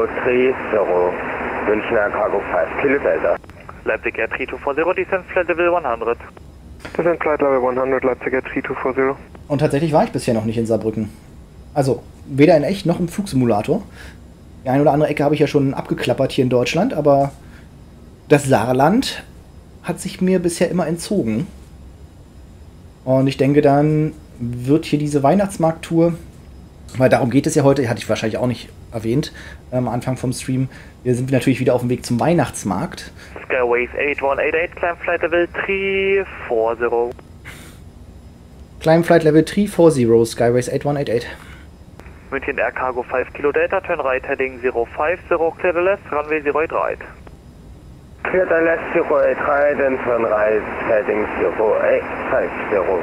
Münchner Cargo five Kilo Delta. Leipzig Air three two four zero, descent flight level one hundred. Descent flight level one hundred, Leipzig Air three two four zero. Und tatsächlich war ich bisher noch nicht in Saarbrücken. Also, weder in echt noch im Flugsimulator. Die eine oder andere Ecke habe ich ja schon abgeklappert hier in Deutschland, aber das Saarland hat sich mir bisher immer entzogen. Und ich denke, dann wird hier diese Weihnachtsmarkttour, weil darum geht es ja heute, hatte ich wahrscheinlich auch nicht erwähnt, am Anfang vom Stream. Wir sind natürlich wieder auf dem Weg zum Weihnachtsmarkt. Skyways eight one eight eight, climb flight level three four zero. Climb flight level three four zero, Skyways eight one eight eight. München Air Cargo five Kilo Delta, turn right heading zero five zero, clear the left, runway zero eight right. Clear the left zero eight right and turn right heading zero eight five zero.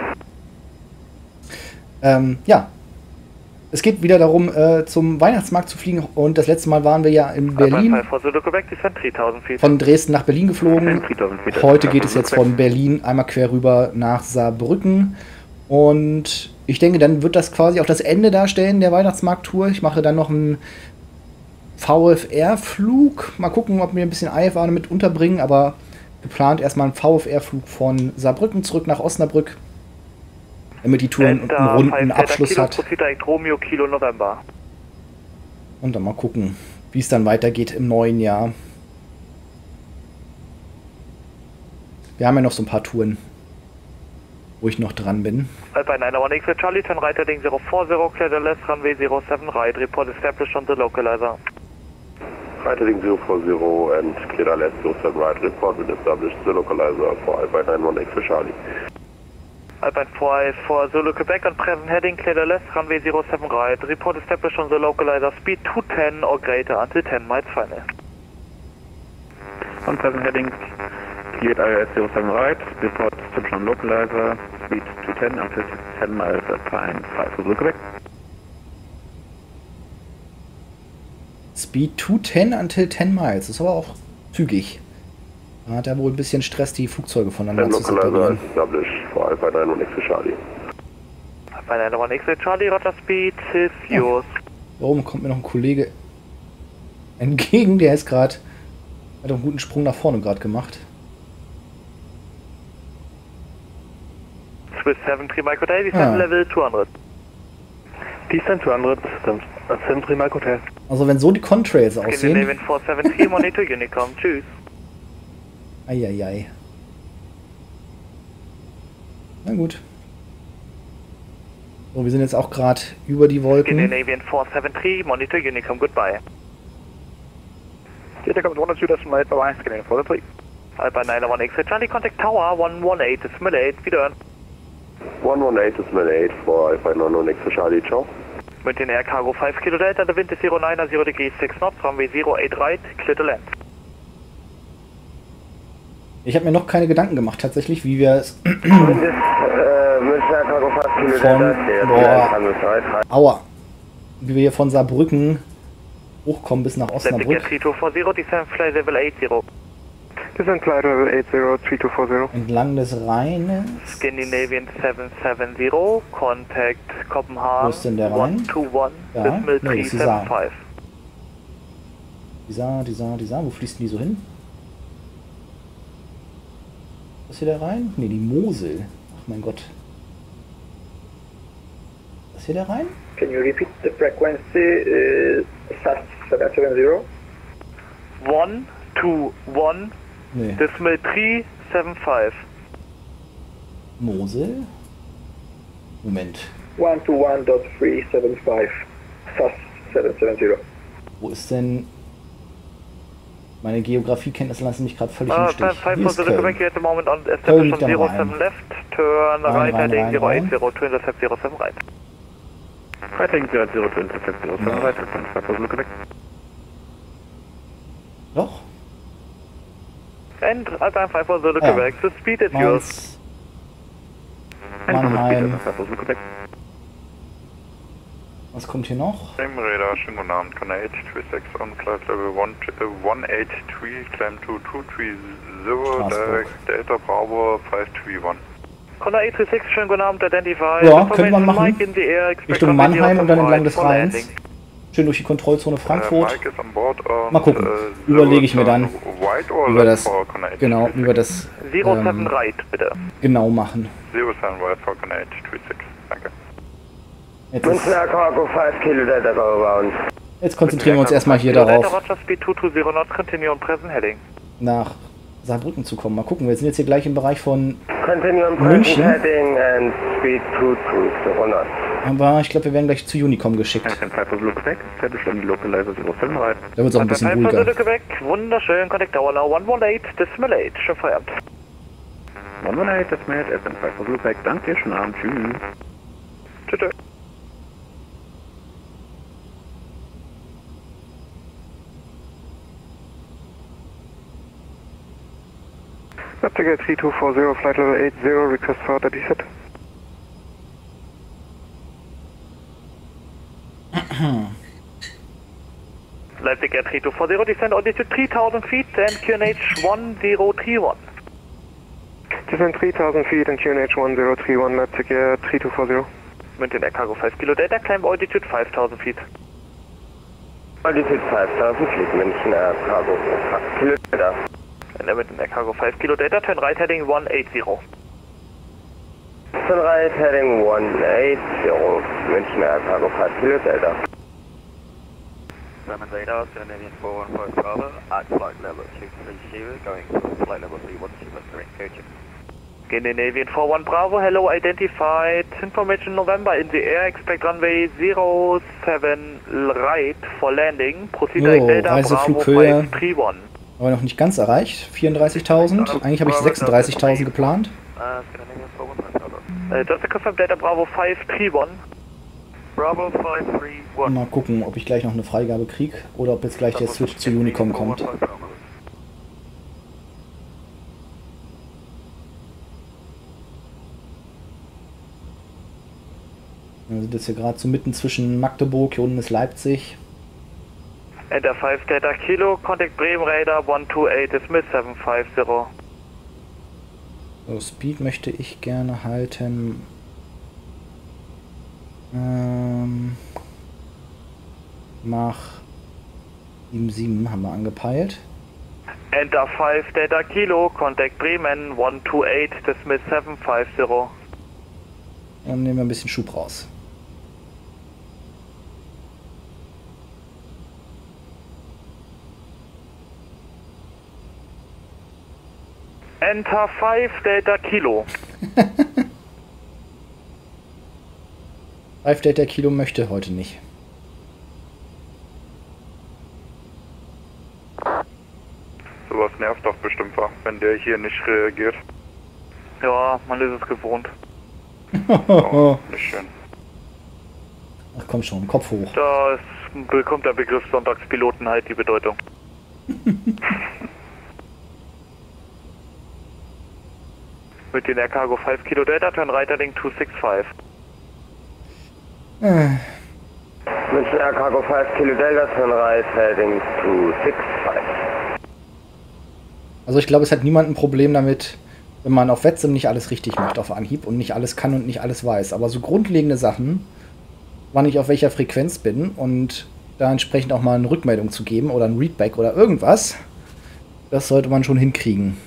Ähm, ja. Es geht wieder darum, äh, zum Weihnachtsmarkt zu fliegen, und das letzte Mal waren wir ja in Berlin, von Dresden nach Berlin geflogen. Heute geht es jetzt von Berlin einmal quer rüber nach Saarbrücken, und ich denke, dann wird das quasi auch das Ende darstellen der Weihnachtsmarkttour. Ich mache dann noch einen V F R-Flug, mal gucken, ob wir ein bisschen I F A mit unterbringen, aber geplant erstmal einen V F R-Flug von Saarbrücken zurück nach Osnabrück, damit die Tour einen runden Abschluss hat. Und dann mal gucken, wie es dann weitergeht im neuen Jahr. Wir haben ja noch so ein paar Touren, wo ich noch dran bin. Alpha nine one X Charlie, turn right heading zero four zero, clear the left, runway zero seven right, report established on the localizer. Right heading zero four zero and clear the left zero seven right, report and established the localizer for Alpha nine one X Charlie. Alpine five four Zulu Quebec on present heading, clear the left, runway zero seven right, report established on the localizer, speed two ten or greater until ten miles final. On present heading, cleared I O S zero seven right, report established on localizer, speed two ten until ten miles at Pine five Zulu Quebec. Speed two ten until ten miles, das ist aber auch zügig. Da hat er wohl ein bisschen Stress, die Flugzeuge voneinander zu separieren. Alpha nine one X Charlie. Alpha nine one X Charlie, Roger, speed is yours. Da oben kommt mir noch ein Kollege entgegen, der ist gerade, hat einen guten Sprung nach vorne gerade gemacht. Swiss seven three Mike Hotel, descent ah. level two hundred. Descent two hundred, seven three Mike Hotel. Also wenn so die Contrails aussehen. four seven three, monitor Unicom, tschüss. Eieiei. Na gut. So, wir sind jetzt auch gerade über die Wolken. Scandinavian four seven three, monitor Unicom, goodbye. Delta comes one two decimal eight, bye-bye, Scandinavian four seven three. Alpha nine one X Charlie, contact tower one one eight, decimal eight, wieder. one one eight, decimal eight for Alpha nine one X Charlie, ciao. Mit den Air Cargo five Kilo Delta, the wind is zero nine zero degrees six knots, runway zero eight right, clear to land. Ich habe mir noch keine Gedanken gemacht, tatsächlich, wie wir es von, boah, aua, wie wir hier von Saarbrücken hochkommen bis nach Osnabrück. Descent Flight Level eight zero, three two four zero. Entlang des Rheines. Scandinavian seven seven zero, Contact Copenhagen. Wo ist denn der Rhein? one two one, Ja, Decimal nee, three das ist die seven Saar. five. Die Saar, die Saar, die Saar. Wo fließt denn die so hin? Ist hier der Rhein? Ne, die Mosel. Ach mein Gott. Ist hier der Rhein? Can you repeat the frequency? Uh, S A S seven seven zero. one two one, Nee. Decimal three seven five. Mosel? Moment. one two one dot three seven five. S A S seven seven zero. Wo ist denn... Meine Geografiekenntnisse lassen mich gerade völlig Uh, im Stich. five Hier ist for the Köln. at the moment on Köln establish liegt on am zero Rhein. seven left, turn Rhein, right Rhein, heading Rhein, zero eight Rhein. zero, to intercept zero seven right. Right heading zero zero to intercept zero seven right, return five for Zulu, Doch? And Alpine five for Zulu, Ja. Quebec, the speed is yours. Mainz, Mannheim. Was kommt hier noch? Im Radar, schönen guten Abend, Connor eight three six on flight level one eight three, climb to two three zero, direct Delta Bravo five three one. Connor eight three six, schönen guten Abend, identify. Ja, könnte man machen. Mike in the air, expect Richtung runway Mannheim und dann entlang des for Rheins. landing. Schön durch die Kontrollzone Frankfurt. Mike ist an Bord und, Mal gucken. äh, Überlege ich mir dann, White or wie wir left das, for Connor eight genau, wie wir das zero seven ähm, right, bitte. genau machen. zero seven right for Connor eight three six, danke. Jetzt, ist, Cargo five Kilo Delta go around. jetzt konzentrieren wir uns erstmal hier Delta darauf, Roger, speed two two zero knots, continue on present heading. nach Saarbrücken zu kommen. Mal gucken, wir sind jetzt hier gleich im Bereich von Continue on München. present heading and speed two two zero knots. Aber ich glaube, wir werden gleich zu Unicom geschickt. Alpine five for Zulu, Quebec, establish on Localizer zero seven right. Da wird es auch ein bisschen Alpine five for ruhiger. Zulu, Quebec, wunderschön, Contact Tower now one one eight, Decimal eight, schon Feierabend. one one eight, das mit, Alpine five for Zulu, Quebec, danke, schönen Abend, tschüss. Tschüss. tschüss. Optical three two four zero, flight level eight zero, request for the descent. Leipzig Air three two four zero, descend altitude three thousand feet and Q N H one zero three one. Descent three thousand feet and Q N H one zero three one, Leipzig Air three two four zero. München Air Cargo five Kilo Delta, climb altitude five thousand feet. Altitude five thousand feet, München Air Cargo five Kilo Delta. And München Air Cargo five Kilo Delta, turn right heading one eight zero. Turn right heading one eight zero, München Air Cargo five Kilo Delta. Salmon radar, Scandinavian four one five Bravo, at flight level two three zero, going for flight level three one two, correct coaching. Scandinavian four one Bravo, hello, identified, information November in the air, expect runway zero seven right for landing, proceed Jo, direct Delta Bravo Reiseflughöhe. five three one. Aber noch nicht ganz erreicht. vierunddreißigtausend. Eigentlich habe ich sechsunddreißigtausend geplant. Uh, Scandinavian four one five Bravo. Uh, just to confirm Delta Bravo five three one. Bravo five three one. Mal gucken, ob ich gleich noch eine Freigabe kriege oder ob jetzt gleich der Switch zu Unicom kommt. Wir sind jetzt hier gerade so mitten zwischen Magdeburg, hier unten ist Leipzig. Enter five Delta Kilo, contact Bremen Radar one two eight, dismiss seven five zero. So, Speed möchte ich gerne halten. Ähm, Mach sieben sieben haben wir angepeilt. Enter five Delta Kilo, contact Bremen one two eight, dismiss seven five zero. Dann nehmen wir ein bisschen Schub raus. Enter five Delta Kilo. five Delta Kilo möchte heute nicht. Sowas nervt doch bestimmt, wa, wenn der hier nicht reagiert. Ja, man ist es gewohnt. Oh, nicht schön. Ach komm schon, Kopf hoch. Da ist, bekommt der Begriff Sonntagspiloten halt die Bedeutung. Mit den Air Cargo five Kilo Delta, turn right heading two six five. Äh. München Air Cargo five Kilo Delta, turn right heading two six five. Also ich glaube, es hat niemand ein Problem damit, wenn man auf Wetsim nicht alles richtig macht auf Anhieb und nicht alles kann und nicht alles weiß. Aber so grundlegende Sachen, wann ich auf welcher Frequenz bin und da entsprechend auch mal eine Rückmeldung zu geben oder ein Readback oder irgendwas, das sollte man schon hinkriegen.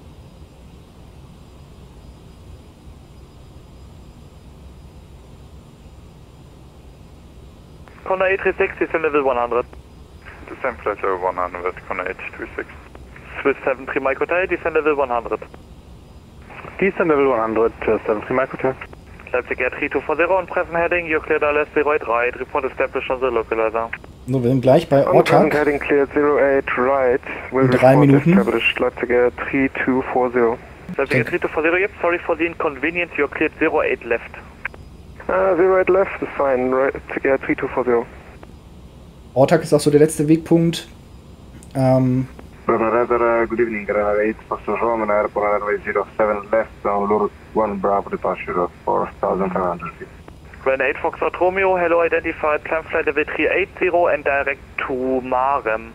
Conda eight three six, descend level one hundred. Descend flight level one hundred, Conda eight three six. Swiss seven three Mike Hotel, descend level one hundred. Descend level one hundred, seven three Mike Hotel. Leipzig Air three two four zero on present heading, you're cleared R L S zero eight right, report established on the localizer. So, wir sind gleich bei Ortak. Heading cleared zero eight right, will in drei Minuten. Leipzig Air three two four zero. Leipzig Air three two four zero, yep, sorry for the inconvenience, you're cleared zero eight left. Uh, zero eight left is fine, right, Air three two four zero. Ortak ist auch so der letzte Wegpunkt. Ähm, Radar, good evening, Radar eight, Foxtrot Roman, airport runway zero seven left on Lord one Bravo departure of four thousand five hundred feet. Grand eight Foxtrot Romeo, hello identified, climb flight level three eight zero and direct to Marem.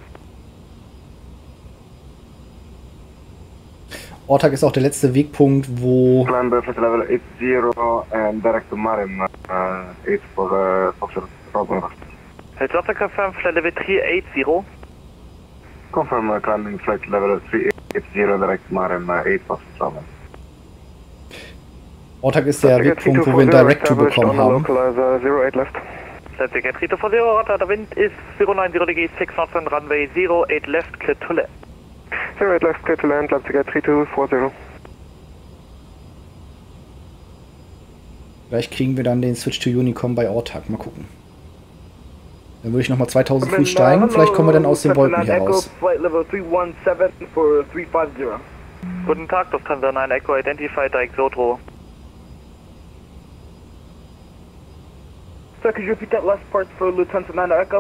Ortak ist auch der letzte Wegpunkt, wo... Climb flight level eight zero and direct to Marem, uh, eight for uh, Foxtrot Roman. Heads up to confirm flight level three eight zero. Confirm uh, climbing flight level three eight zero direct Marem, uh, eight Foxtrot Roman. Ortak ist der Wegpunkt, wo wir einen Direct-to bekommen haben. zero eight left. Leipzig Air three two four zero, Radar, der Wind ist zero nine zero degree six knots and runway zero eight left, clear to land. zero eight left, clear to land, Leipzig Air three two four zero. Vielleicht kriegen wir dann den Switch to Unicom bei Ortak, mal gucken. Dann würde ich nochmal zweitausend Fuß steigen, vielleicht kommen wir dann aus den Wolken hier raus. Guten Tag, Lufthansa nine Echo identified Exotro. Sir, could you repeat that last part for Lufthansa nine Echo?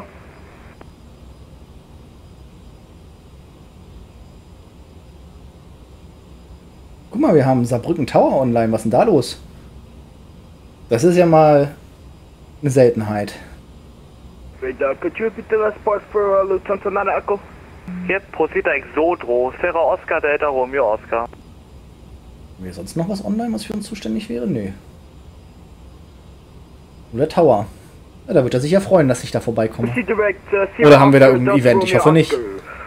Guck mal, wir haben Saarbrücken Tower online, was ist denn da los? Das ist ja mal eine Seltenheit. Radar, could you repeat the last part for uh, Lufthansa nine Echo? Jetzt Procedure Exotro, Sierra Oscar Delta Romeo Oscar. Haben wir sonst noch was online, was für uns zuständig wäre? Nö. Oder Tower. Ja, da wird er sich ja freuen, dass ich da vorbeikomme. Oder haben wir da irgendein Event? Ich hoffe nicht.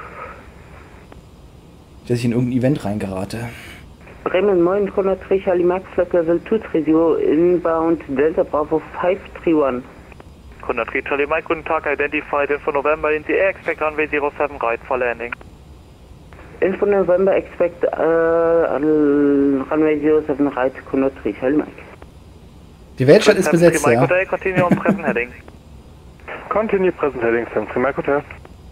Dass ich in irgendein Event reingerate. Bremen Moin, Conrad three Charlie Max, Flight Level two three zero, inbound Delta Bravo five three one. Conrad three Charlie Mike, guten Tag, identified info November in the air, expect runway zero seven right for landing. Info November, expect uh, runway zero seven right, Conrad three Charlie Mike. Die Weltstadt ist besetzt, ja. Hotel, continue on present heading. Continue present heading, seven three Mike Hotel.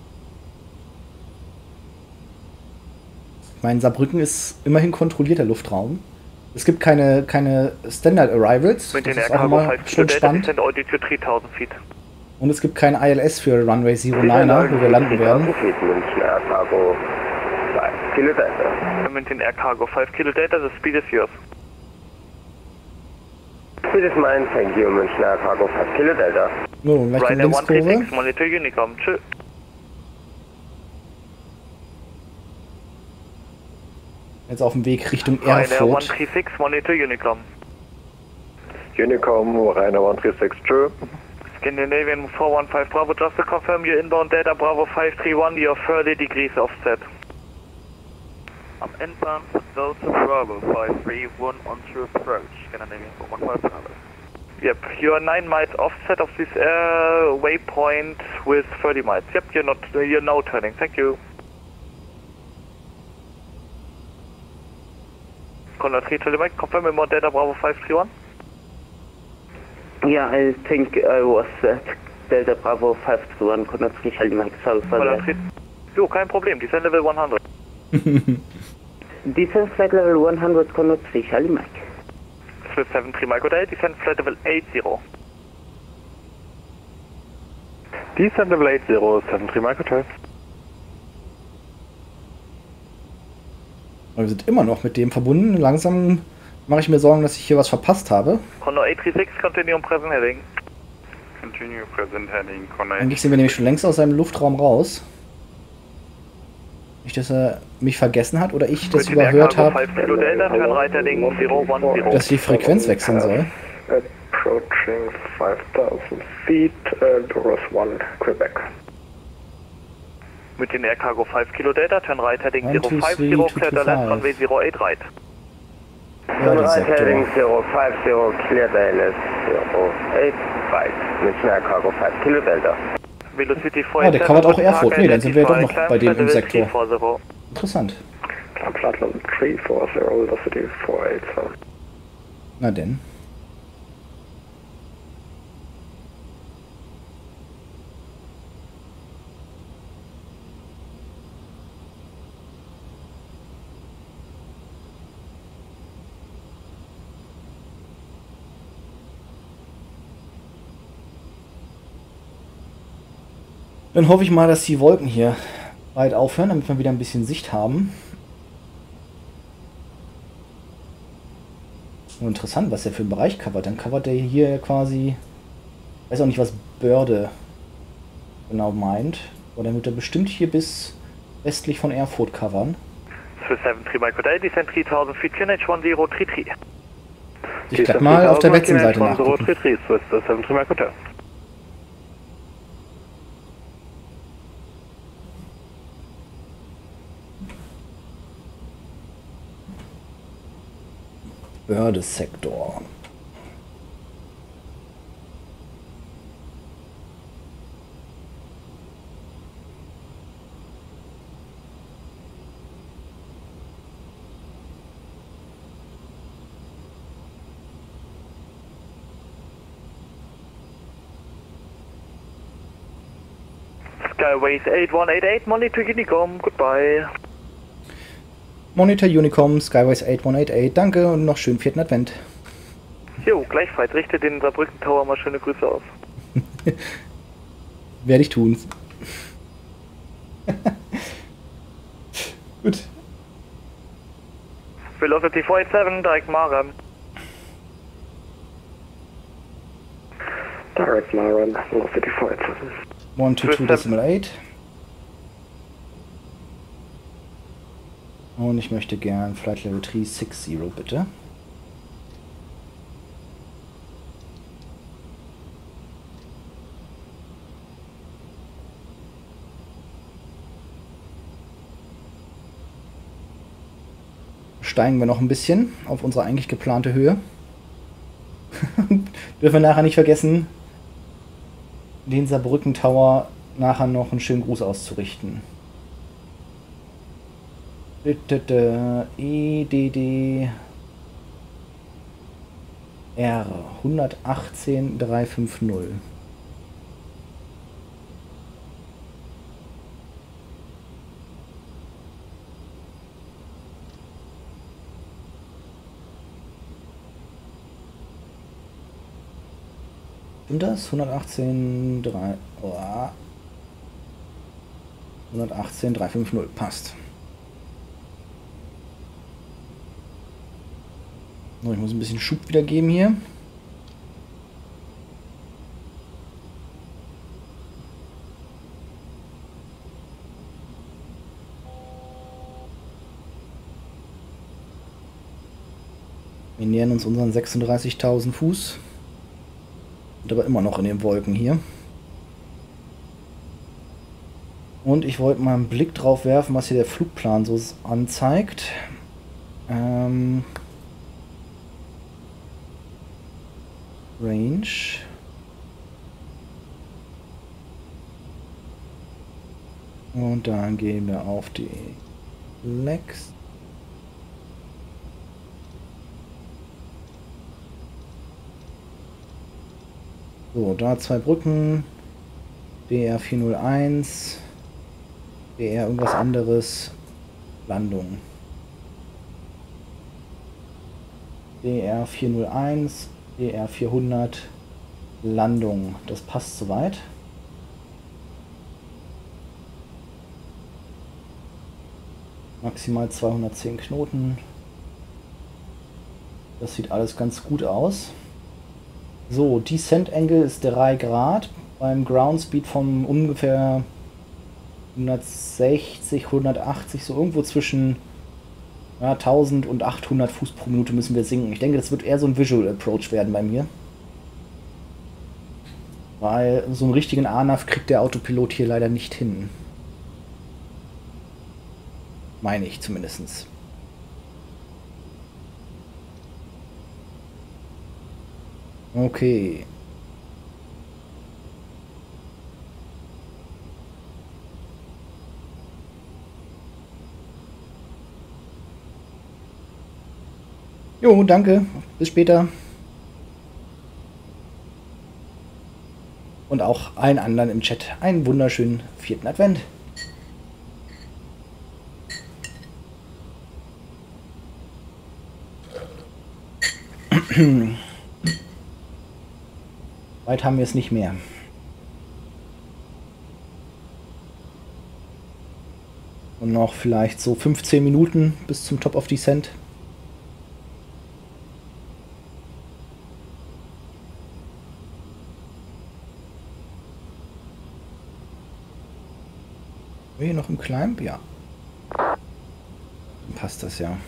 Mein Saarbrücken ist immerhin kontrollierter Luftraum. Es gibt keine, keine Standard Arrivals. Mit das den ist auch immer schon spannend. Und es gibt kein I L S für Runway zero niner, wo wir landen werden. Mit den Air Cargo five Kilo Delta, the speed is yours. Speed is mine, thank you, München Air Cargo five Kilo Delta. So, gleich die Linkskurve. Monitor Unicom, tschüss. Jetzt auf dem Weg Richtung Erfurt. one three six, Monitor Unicom. Unicom, Rainer one three six, tschö. Scandinavian four one five Bravo, just to confirm your inbound data Bravo five three one, you're thirty degrees offset. I'm inbound for Delta Bravo five three one on to approach, Scandinavian four one five Bravo. Yep, you're nine miles offset of this air waypoint with thirty miles. Yep, you're not, you're now turning, thank you. Conrad three Charlie Mike, confirm inbound data Bravo five three one. Yeah, I think I was at Delta Bravo five three one, Conrad three Charlie Mike, sorry for that. Jo, kein Problem, descend level one hundred. Descend flight level one hundred, Conrad three Charlie Mike. Swiss seven three Mike Hotel, descend flight level eight zero. Descend level eight zero, seven three Mike Hotel. Wir sind immer noch mit dem verbunden. Langsam mache ich mir Sorgen, dass ich hier was verpasst habe. Condor acht drei sechs, continue on present heading. Continue present heading, Condor Eigentlich sind wir nämlich schon längst aus seinem Luftraum raus. Nicht, dass er mich vergessen hat oder ich das überhört habe, dass die Frequenz wechseln soll. Approaching five thousand feet, uh, Doros one, Quebec. Mit den Air Cargo fünf Kilo Delta, turn right heading zero five zero, clear the left runway zero eight right. Turn right heading zero five zero, clear the L S zero eight right. Mit Air Cargo fünf Kilo Delta. Velocity Ah, der covert auch Erfurt. Ne, dann sind wir doch noch bei dem im Sektor. Interessant. Flight level three four zero, velocity four eight seven. Na denn. Dann hoffe ich mal, dass die Wolken hier bald aufhören, damit wir wieder ein bisschen Sicht haben. Oh, interessant, was er für einen Bereich covert. Dann covert er hier quasi... Ich weiß auch nicht, was Börde genau meint. Aber dann wird er bestimmt hier bis westlich von Erfurt covern. Für seven three Mike Hotel, descend three thousand feet, Q N H one zero three three. Ich gleich mal auf der Wetzelseite nachgucken. seven three Mike Hotel. Börde-Sektor. Skyways eight one eight eight, Monitor Unicom, goodbye. Monitor Unicom, Skyways eight one eight eight, danke und noch schönen vierten Advent. Jo, gleichfalls, richte den Saarbrücken Tower mal schöne Grüße aus. Werde ich tun. Gut. Velocity four eight seven, direct Maren. Direct Maren, velocity four eight seven. one two two decimal eight. Und ich möchte gern Flight Level three six zero, bitte. Steigen wir noch ein bisschen auf unsere eigentlich geplante Höhe. Dürfen wir nachher nicht vergessen, den Saarbrücken Tower nachher noch einen schönen Gruß auszurichten. E D D R eins eins acht drei fünf null. Und das? hundertachtzehn drei. Oh. hundertachtzehn drei fünf null passt. So, ich muss ein bisschen Schub wieder geben hier. Wir nähern uns unseren sechsunddreißigtausend Fuß. Sind aber immer noch in den Wolken hier. Und ich wollte mal einen Blick drauf werfen, was hier der Flugplan so anzeigt. Ähm... Range. Und dann gehen wir auf die Lex. So, da zwei Brücken. D R vier null eins. D R irgendwas anderes. Landung. D R vier null eins. D R vierhundert, Landung. Das passt soweit. Maximal zweihundertzehn Knoten. Das sieht alles ganz gut aus. So, Descent Angle ist drei Grad. Beim Ground Speed von ungefähr hundertsechzig, hundertachtzig, so irgendwo zwischen ja, tausend und achthundert Fuß pro Minute müssen wir sinken. Ich denke, das wird eher so ein Visual Approach werden bei mir. Weil so einen richtigen A N A V kriegt der Autopilot hier leider nicht hin. Meine ich zumindest. Okay. Jo, danke. Bis später. Und auch allen anderen im Chat einen wunderschönen vierten Advent. Weit haben wir es nicht mehr. Und noch vielleicht so fünfzehn Minuten bis zum Top of Descent. Hier noch im Climb? Ja. Dann passt das ja.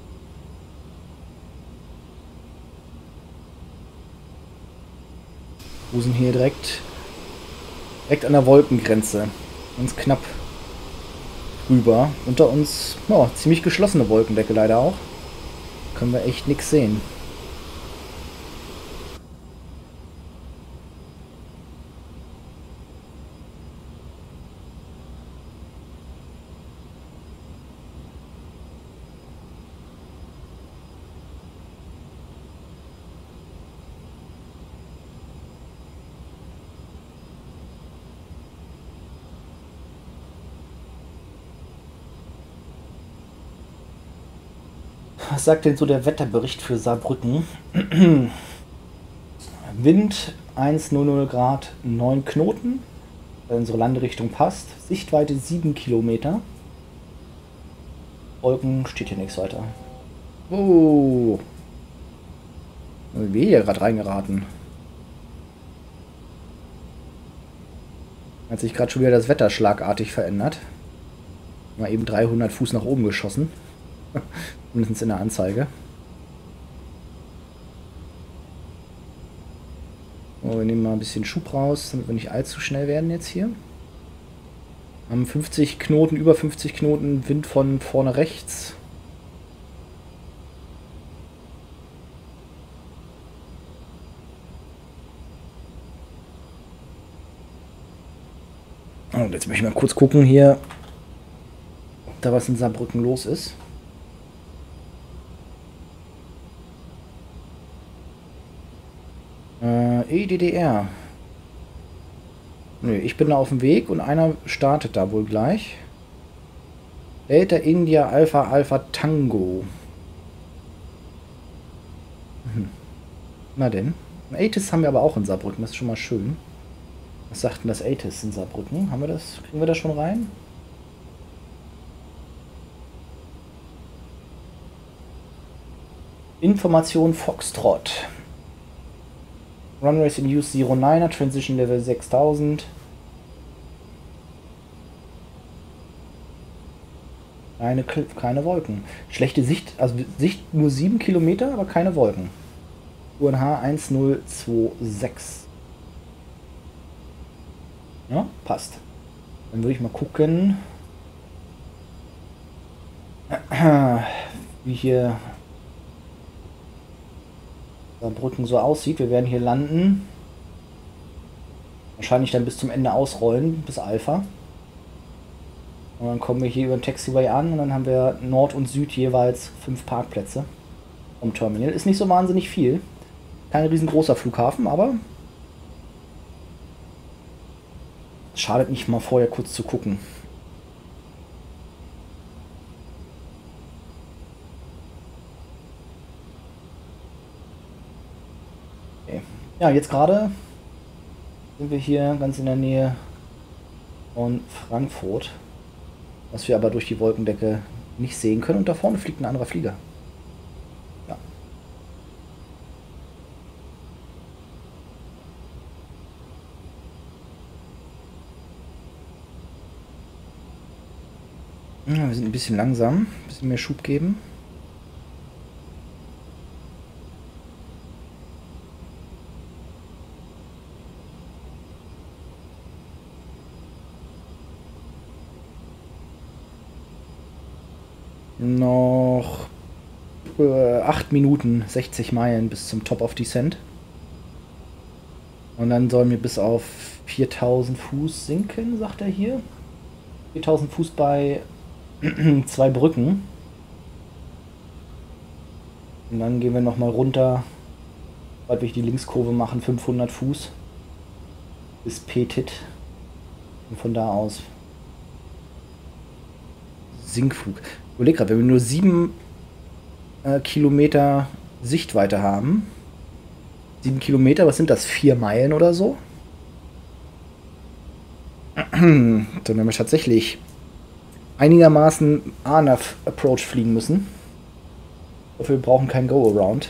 Wir sind hier direkt, direkt an der Wolkengrenze. Ganz knapp rüber. Unter uns oh, ziemlich geschlossene Wolkendecke leider auch. Können wir echt nichts sehen. Was sagt denn so der Wetterbericht für Saarbrücken? Wind eins Komma null null Grad, neun Knoten. Weil unsere Landerichtung passt. Sichtweite sieben Kilometer. Wolken steht hier nichts weiter. Oh. Wir hier gerade reingeraten. Hat sich gerade schon wieder das Wetter schlagartig verändert. Mal eben dreihundert Fuß nach oben geschossen. Mindestens in der Anzeige. So, wir nehmen mal ein bisschen Schub raus, damit wir nicht allzu schnell werden jetzt hier. Wir haben fünfzig Knoten, über fünfzig Knoten, Wind von vorne rechts. Und jetzt möchte ich mal kurz gucken hier, ob da was in Saarbrücken los ist. Äh, E D D R. Nö, ich bin da auf dem Weg und einer startet da wohl gleich. Delta India Alpha Alpha Tango. Hm. Na denn. Ein ATIS haben wir aber auch in Saarbrücken, das ist schon mal schön. Was sagt denn das ATIS in Saarbrücken? Haben wir das? Kriegen wir das schon rein? Information Foxtrot. Runways in Use null neun er, Transition Level sechstausend. Keine, keine Wolken. Schlechte Sicht, also Sicht nur sieben Kilometer, aber keine Wolken. U N H eins null zwei sechs. Ja, passt. Dann würde ich mal gucken, wie hier Saarbrücken so aussieht. Wir werden hier landen. Wahrscheinlich dann bis zum Ende ausrollen, bis Alpha. Und dann kommen wir hier über den Taxiway an und dann haben wir Nord und Süd jeweils fünf Parkplätze vom Terminal. Ist nicht so wahnsinnig viel. Kein riesengroßer Flughafen, aber schadet nicht mal vorher kurz zu gucken. Okay. Ja, jetzt gerade sind wir hier ganz in der Nähe von Frankfurt, was wir aber durch die Wolkendecke nicht sehen können. Und da vorne fliegt ein anderer Flieger. Ja. Ja, wir sind ein bisschen langsam. Ein bisschen mehr Schub geben. Noch äh, acht Minuten, sechzig Meilen bis zum Top of Descent. Und dann sollen wir bis auf viertausend Fuß sinken, sagt er hier. viertausend Fuß bei zwei Brücken. Und dann gehen wir nochmal runter, sobald wir die Linkskurve machen, fünfhundert Fuß bis Petit. Und von da aus Sinkflug. Ich überlege gerade, wenn wir nur sieben äh, Kilometer Sichtweite haben. sieben Kilometer, was sind das? vier Meilen oder so? Dann werden wir tatsächlich einigermaßen A N A V Approach fliegen müssen. Dafür wir brauchen kein Go-Around.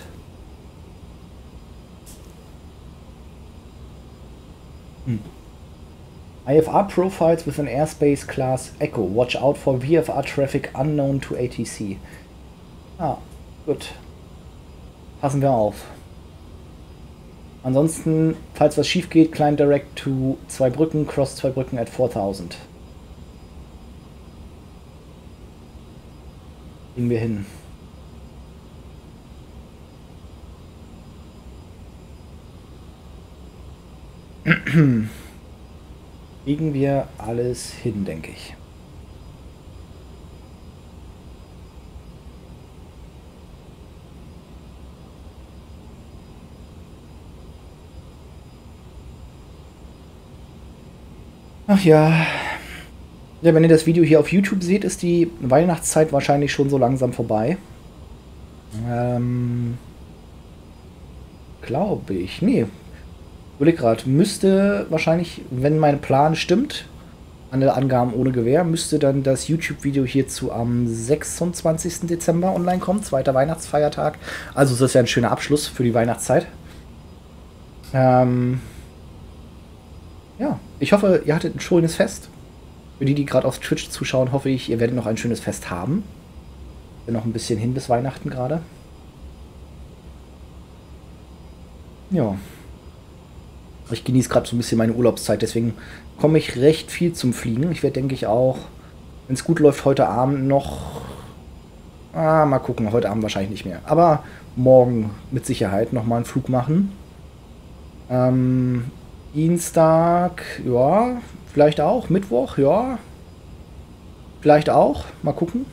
Hm. I F R profiles with an airspace class Echo. Watch out for V F R traffic unknown to A T C. Ah, gut. Passen wir auf. Ansonsten, falls was schief geht, climb direct to zwei Brücken, cross zwei Brücken at viertausend. Gehen wir hin. Kriegen wir alles hin, denke ich. Ach ja. Ja, wenn ihr das Video hier auf YouTube seht, ist die Weihnachtszeit wahrscheinlich schon so langsam vorbei. Ähm. Glaube ich. Nee. Überleg gerade, müsste wahrscheinlich, wenn mein Plan stimmt, alle Angaben ohne Gewähr, müsste dann das YouTube-Video hierzu am sechsundzwanzigsten Dezember online kommen, zweiter Weihnachtsfeiertag. Also das ist ja ein schöner Abschluss für die Weihnachtszeit. Ähm ja, ich hoffe, ihr hattet ein schönes Fest. Für die, die gerade auf Twitch zuschauen, hoffe ich, ihr werdet noch ein schönes Fest haben. Bin noch ein bisschen hin bis Weihnachten gerade. Ja. Ich genieße gerade so ein bisschen meine Urlaubszeit, deswegen komme ich recht viel zum Fliegen. Ich werde, denke ich, auch, wenn es gut läuft, heute Abend noch... Ah, mal gucken, heute Abend wahrscheinlich nicht mehr. Aber morgen mit Sicherheit nochmal einen Flug machen. Ähm, Dienstag, ja, vielleicht auch. Mittwoch, ja. Vielleicht auch. Mal gucken.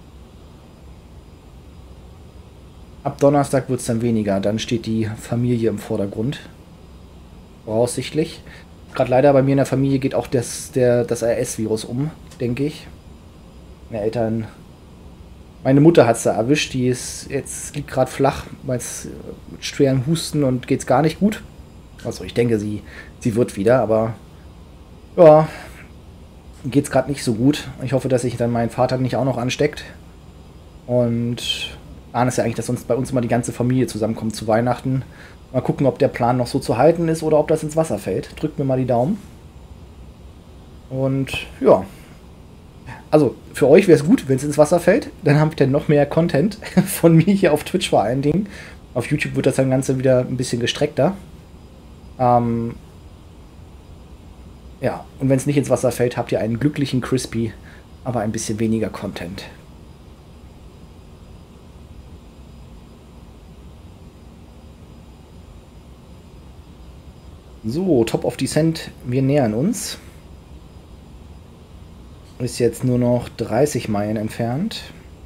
Ab Donnerstag wird es dann weniger. Dann steht die Familie im Vordergrund. Voraussichtlich. Gerade leider bei mir in der Familie geht auch das, der, das R S-Virus um, denke ich. Meine Eltern... Meine Mutter hat es da erwischt. Die ist jetzt liegt gerade flach, weil es mit schwerem Husten und geht es gar nicht gut. Also ich denke, sie, sie wird wieder, aber ja, geht es gerade nicht so gut. Ich hoffe, dass sich dann mein Vater nicht auch noch ansteckt. Und Plan ist ja eigentlich, dass uns bei uns immer die ganze Familie zusammenkommt zu Weihnachten. Mal gucken, ob der Plan noch so zu halten ist oder ob das ins Wasser fällt. Drückt mir mal die Daumen. Und ja. Also für euch wäre es gut, wenn es ins Wasser fällt. Dann habt ihr noch mehr Content von mir hier auf Twitch vor allen Dingen. Auf YouTube wird das dann Ganze wieder ein bisschen gestreckter. Ähm ja, und wenn es nicht ins Wasser fällt, habt ihr einen glücklichen Crispy, aber ein bisschen weniger Content. So, Top of Descent, wir nähern uns. Ist jetzt nur noch dreißig Meilen entfernt.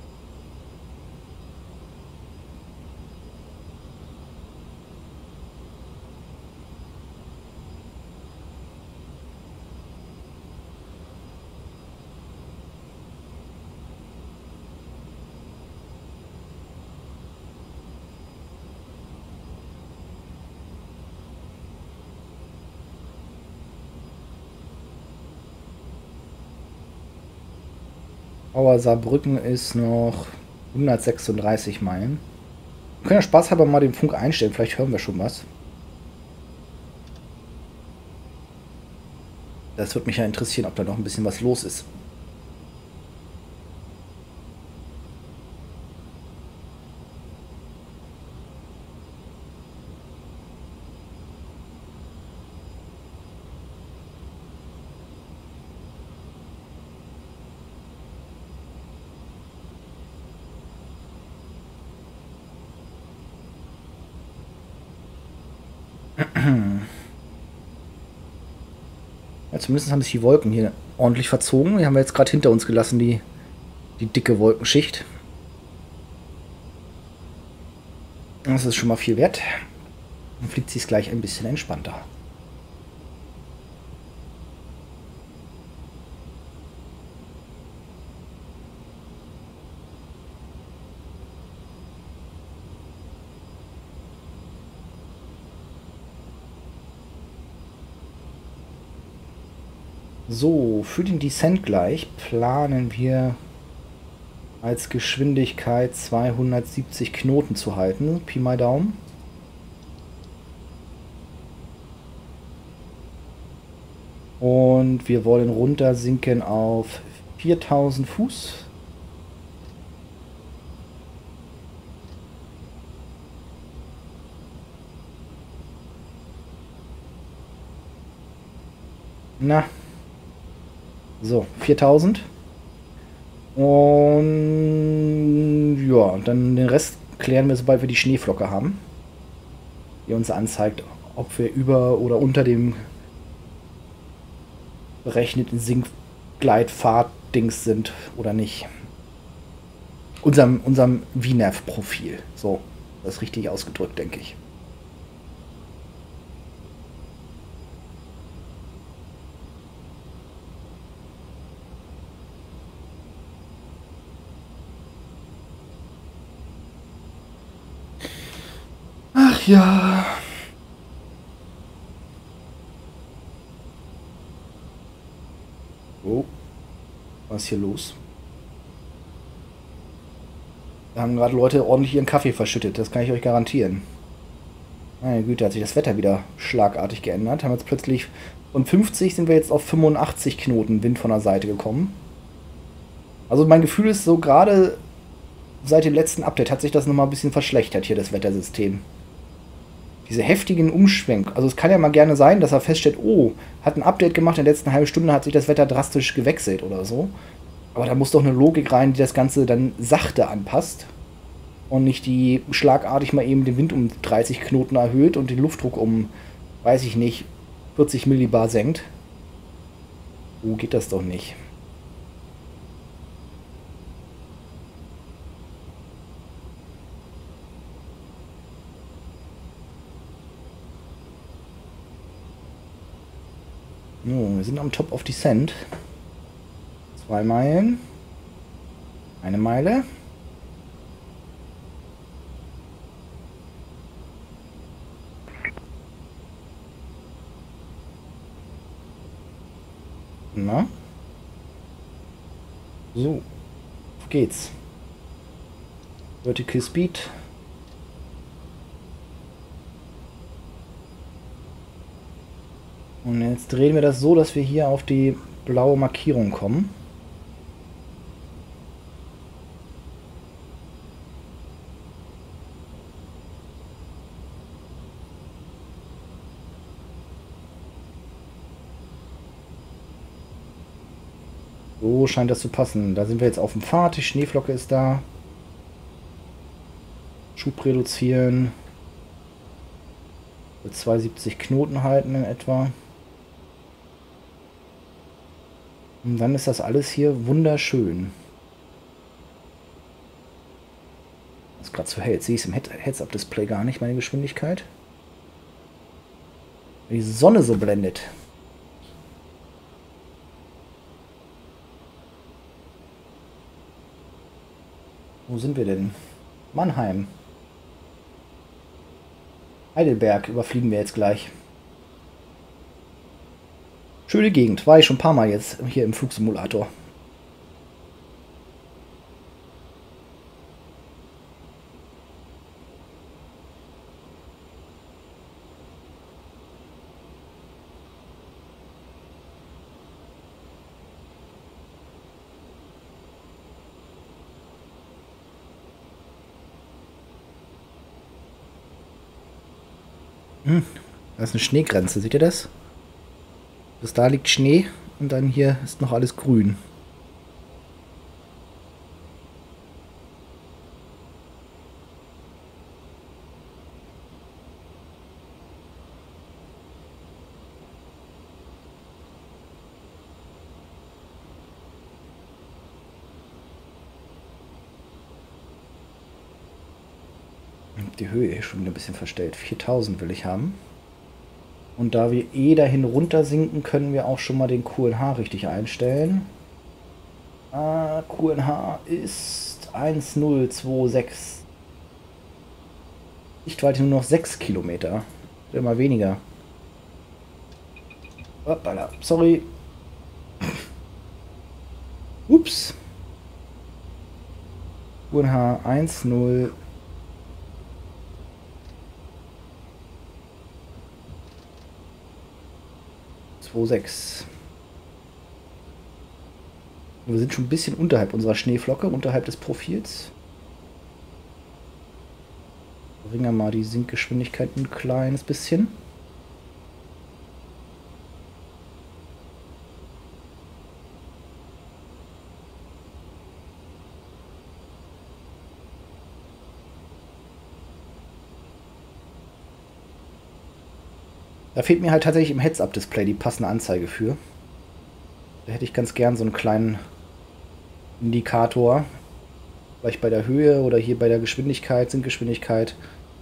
Aber Saarbrücken ist noch hundertsechsunddreißig Meilen. Wir können ja spaßhalber mal den Funk einstellen, vielleicht hören wir schon was. Das würde mich ja interessieren, ob da noch ein bisschen was los ist. Ja, zumindest haben sich die Wolken hier ordentlich verzogen. Die haben wir jetzt gerade hinter uns gelassen, die, die dicke Wolkenschicht. Das ist schon mal viel wert. Dann fliegt sie es gleich ein bisschen entspannter. So, für den Descent gleich planen wir als Geschwindigkeit zweihundertsiebzig Knoten zu halten. Pi mal Daumen. Und wir wollen runter sinken auf viertausend Fuß. Na. So, viertausend. Und ja, dann den Rest klären wir, sobald wir die Schneeflocke haben, die uns anzeigt, ob wir über oder unter dem berechneten Sinkgleitfahrt-Dings sind oder nicht. Unserem, unserem V NAV-Profil. So, das ist richtig ausgedrückt, denke ich. Ach ja. Oh, was ist hier los? Da haben gerade Leute ordentlich ihren Kaffee verschüttet, das kann ich euch garantieren. Meine Güte, hat sich das Wetter wieder schlagartig geändert. Haben jetzt plötzlich von fünfzig sind wir jetzt auf fünfundachtzig Knoten Wind von der Seite gekommen. Also mein Gefühl ist so, gerade seit dem letzten Update hat sich das nochmal ein bisschen verschlechtert hier, das Wettersystem. Diese heftigen Umschwenk. Also es kann ja mal gerne sein, dass er feststellt, oh, hat ein Update gemacht, in der letzten halben Stunde hat sich das Wetter drastisch gewechselt oder so. Aber da muss doch eine Logik rein, die das Ganze dann sachte anpasst. Und nicht die schlagartig mal eben den Wind um dreißig Knoten erhöht und den Luftdruck um, weiß ich nicht, vierzig Millibar senkt. So geht das doch nicht. So, wir sind am Top of Descent. Zwei Meilen. Eine Meile. Na? So. Auf geht's. Vertical Speed. Und jetzt drehen wir das so, dass wir hier auf die blaue Markierung kommen. So scheint das zu passen. Da sind wir jetzt auf dem Pfad, die Schneeflocke ist da. Schub reduzieren. zweihundertsiebzig Knoten halten in etwa. Und dann ist das alles hier wunderschön. Das ist gerade zu hell. Jetzt sehe ich es im Heads-Up-Display gar nicht, meine Geschwindigkeit. Die Sonne so blendet. Wo sind wir denn? Mannheim. Heidelberg überfliegen wir jetzt gleich. Schöne Gegend. War ich schon ein paar Mal jetzt hier im Flugsimulator. Hm, da ist eine Schneegrenze, seht ihr das? Bis da liegt Schnee und dann hier ist noch alles grün. Die Höhe ist schon wieder ein bisschen verstellt. viertausend will ich haben. Und da wir eh dahin runter sinken, können wir auch schon mal den Q N H richtig einstellen. Ah, Q N H ist eins null zwei sechs. Sichtweite nur noch sechs Kilometer. Immer weniger. Hoppala, sorry. Ups. Q N H eins null. zwei sechs. Wir sind schon ein bisschen unterhalb unserer Schneeflocke, unterhalb des Profils. Verringern mal die Sinkgeschwindigkeit ein kleines bisschen. Da fehlt mir halt tatsächlich im Heads-Up-Display die passende Anzeige für. Da hätte ich ganz gern so einen kleinen Indikator. Vielleicht bei der Höhe oder hier bei der Geschwindigkeit, Sinkgeschwindigkeit.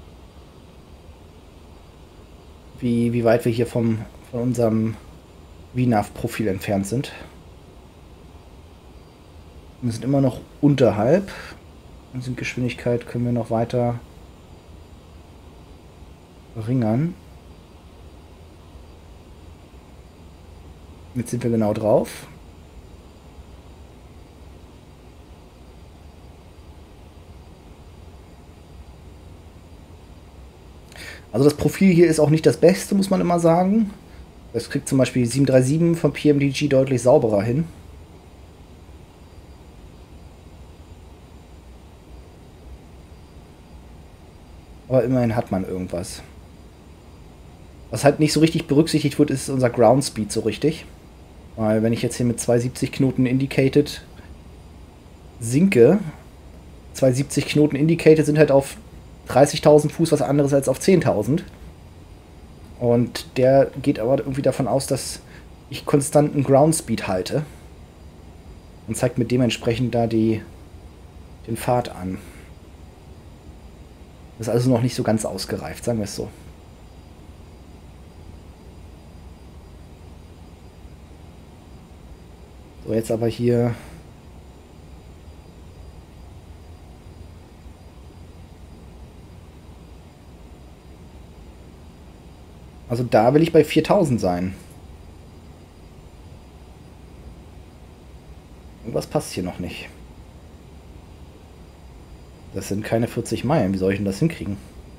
Wie, wie weit wir hier vom, von unserem V NAV-Profil entfernt sind. Wir sind immer noch unterhalb. Sinkgeschwindigkeit können wir noch weiter verringern. Jetzt sind wir genau drauf. Also das Profil hier ist auch nicht das Beste, muss man immer sagen. Das kriegt zum Beispiel sieben drei sieben von P M D G deutlich sauberer hin. Aber immerhin hat man irgendwas. Was halt nicht so richtig berücksichtigt wird, ist unser Ground Speed so richtig. Weil wenn ich jetzt hier mit zweihundertsiebzig Knoten Indicated sinke, zweihundertsiebzig Knoten Indicated sind halt auf dreißigtausend Fuß was anderes als auf zehntausend. Und der geht aber irgendwie davon aus, dass ich konstanten Ground Speed halte. Und zeigt mir dementsprechend da die, den Pfad an. Das ist also noch nicht so ganz ausgereift, sagen wir es so. So, jetzt aber hier also da will ich bei viertausend sein. Irgendwas passt hier noch nicht. Das sind keine vierzig Meilen. Wie soll ich denn das hinkriegen?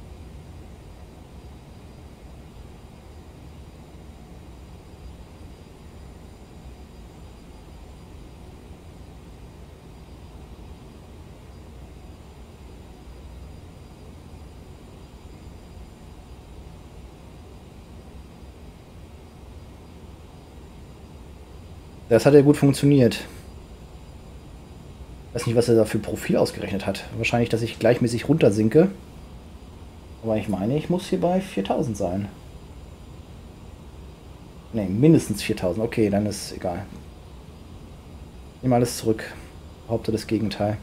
Das hat ja gut funktioniert. Ich weiß nicht, was er da für Profil ausgerechnet hat. Wahrscheinlich, dass ich gleichmäßig runtersinke. Aber ich meine, ich muss hier bei viertausend sein. Ne, mindestens viertausend. Okay, dann ist egal. Ich nehme alles zurück. Behaupte das Gegenteil.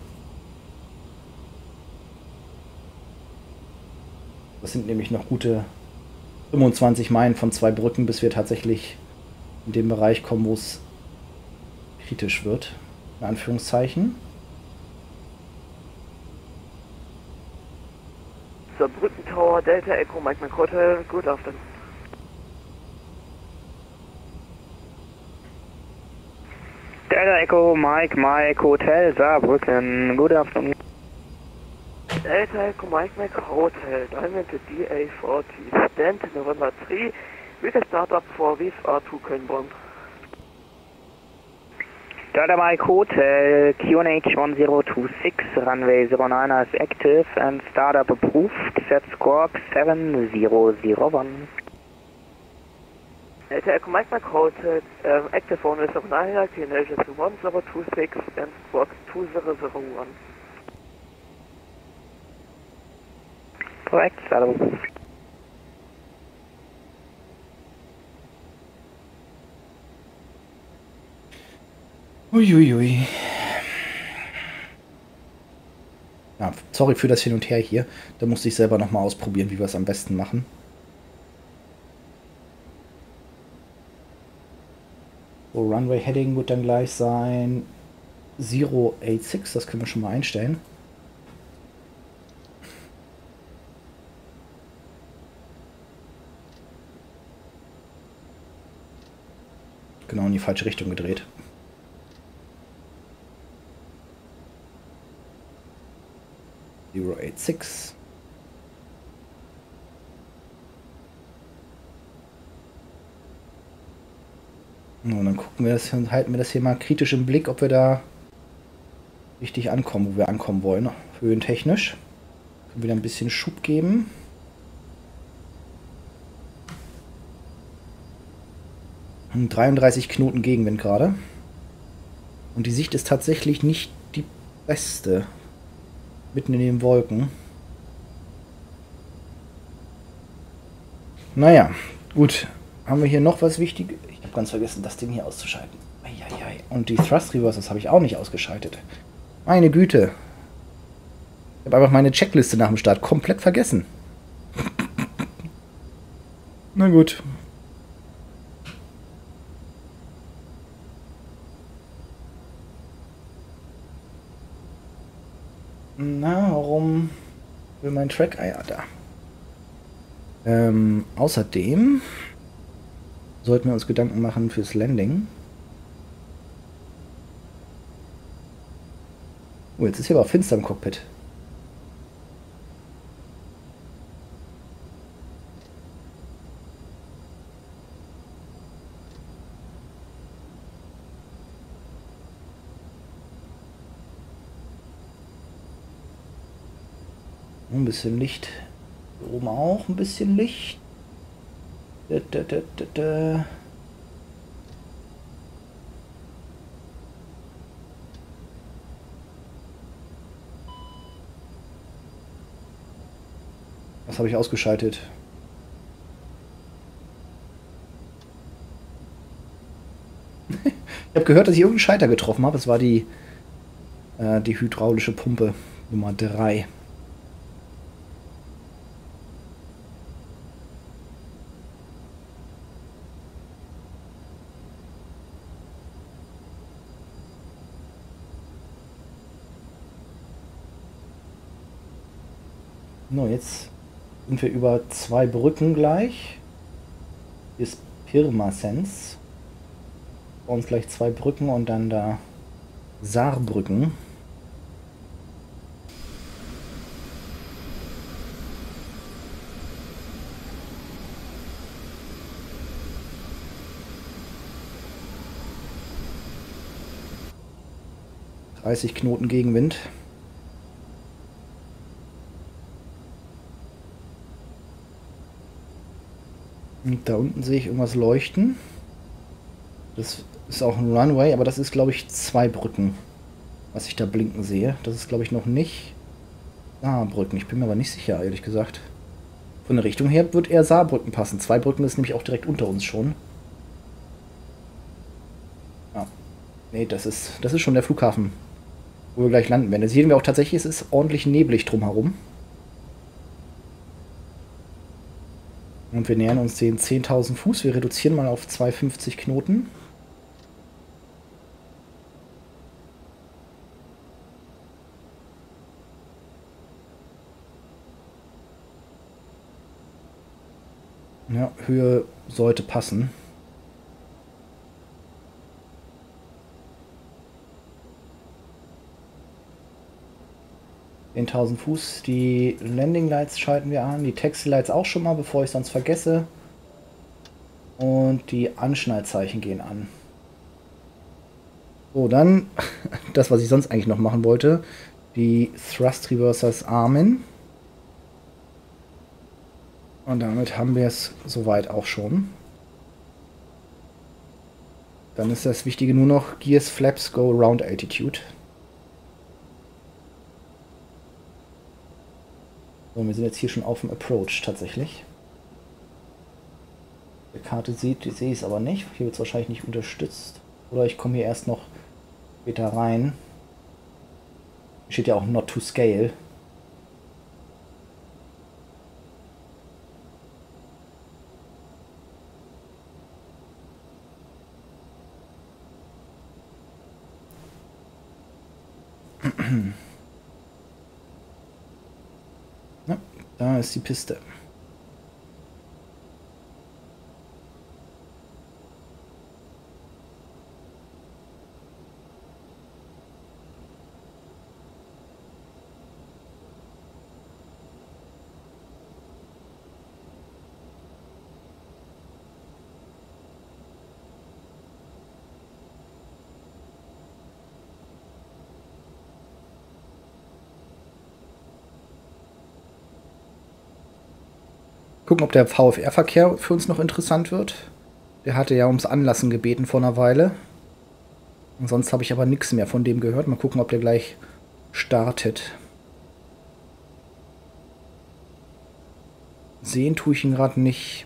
Das sind nämlich noch gute fünfundzwanzig Meilen von zwei Brücken, bis wir tatsächlich in den Bereich kommen, wo es kritisch wird. In Anführungszeichen. Saarbrücken Tower, Delta Echo, Mike Mike Hotel, good afternoon. Delta Echo, Mike Mike Hotel, Saarbrücken, good afternoon. Delta Echo, Mike Mike Hotel, Diamond D A forty, stand November three, with a startup for V R two Köln-Bonn. Delta Mike Hotel, Q N H one zero two six, runway zero nine is active and startup approved, set squawk seven zero zero one. Delta Echo Mike Mike Hotel, um, active on is of nine, Q N H is one zero two six and squawk two zero zero one. Correct, startup approved. Uiuiui. Ja, Ja, sorry für das Hin und Her hier. Da musste ich selber nochmal ausprobieren, wie wir es am besten machen. So, Runway Heading wird dann gleich sein null acht sechs, das können wir schon mal einstellen. Genau in die falsche Richtung gedreht. null acht sechs. Und dann gucken wir das und halten wir das hier mal kritisch im Blick, ob wir da richtig ankommen, wo wir ankommen wollen. Höhentechnisch. Können wir da ein bisschen Schub geben. dreiunddreißig Knoten Gegenwind gerade. Und die Sicht ist tatsächlich nicht die beste. Mitten in den Wolken. Naja, gut. Haben wir hier noch was Wichtiges? Ich habe ganz vergessen, das Ding hier auszuschalten. Eieiei. Und die Thrust Reversers habe ich auch nicht ausgeschaltet. Meine Güte. Ich habe einfach meine Checkliste nach dem Start komplett vergessen. Na gut. Na, warum will mein Track... Ah ja, da. Ähm, außerdem sollten wir uns Gedanken machen fürs Landing. Oh, jetzt ist hier aber finster im Cockpit. Ein bisschen Licht. Hier oben auch ein bisschen Licht. Da, da, da, da, da. Was habe ich ausgeschaltet? Ich habe gehört, dass ich irgendeinen Schalter getroffen habe. Es war die, äh, die hydraulische Pumpe Nummer drei. No, jetzt sind wir über zwei Brücken gleich. Hier ist Pirmasens. Bei uns gleich zwei Brücken und dann da Saarbrücken. dreißig Knoten Gegenwind. Und da unten sehe ich irgendwas leuchten. Das ist auch ein Runway, aber das ist, glaube ich, zwei Brücken, was ich da blinken sehe. Das ist, glaube ich, noch nicht Saarbrücken. Ich bin mir aber nicht sicher, ehrlich gesagt. Von der Richtung her wird eher Saarbrücken passen. Zwei Brücken ist nämlich auch direkt unter uns schon. Ja. Nee, das ist, das ist schon der Flughafen, wo wir gleich landen werden. Da sehen wir auch tatsächlich, es ist ordentlich neblig drumherum. Und wir nähern uns den zehntausend Fuß. Wir reduzieren mal auf zweihundertfünfzig Knoten. Ja, Höhe sollte passen. zehntausend Fuß, die Landing Lights schalten wir an, die Taxi Lights auch schon mal, bevor ich sonst vergesse. Und die Anschnallzeichen gehen an. So, dann das, was ich sonst eigentlich noch machen wollte, die Thrust Reversers armen. Und damit haben wir es soweit auch schon. Dann ist das Wichtige nur noch Gears, Flaps, Go, Round Altitude. So, wir sind jetzt hier schon auf dem Approach tatsächlich. Die Karte sieht, die sehe ich es aber nicht. Hier wird es wahrscheinlich nicht unterstützt. Oder ich komme hier erst noch später rein. Hier steht ja auch Not to Scale. Ja, da ist die Piste. Gucken, ob der V F R-Verkehr für uns noch interessant wird. Der hatte ja ums Anlassen gebeten vor einer Weile. Und sonst habe ich aber nichts mehr von dem gehört. Mal gucken, ob der gleich startet. Sehen tue ich ihn gerade nicht.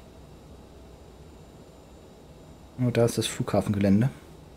Oh, da ist das Flughafengelände.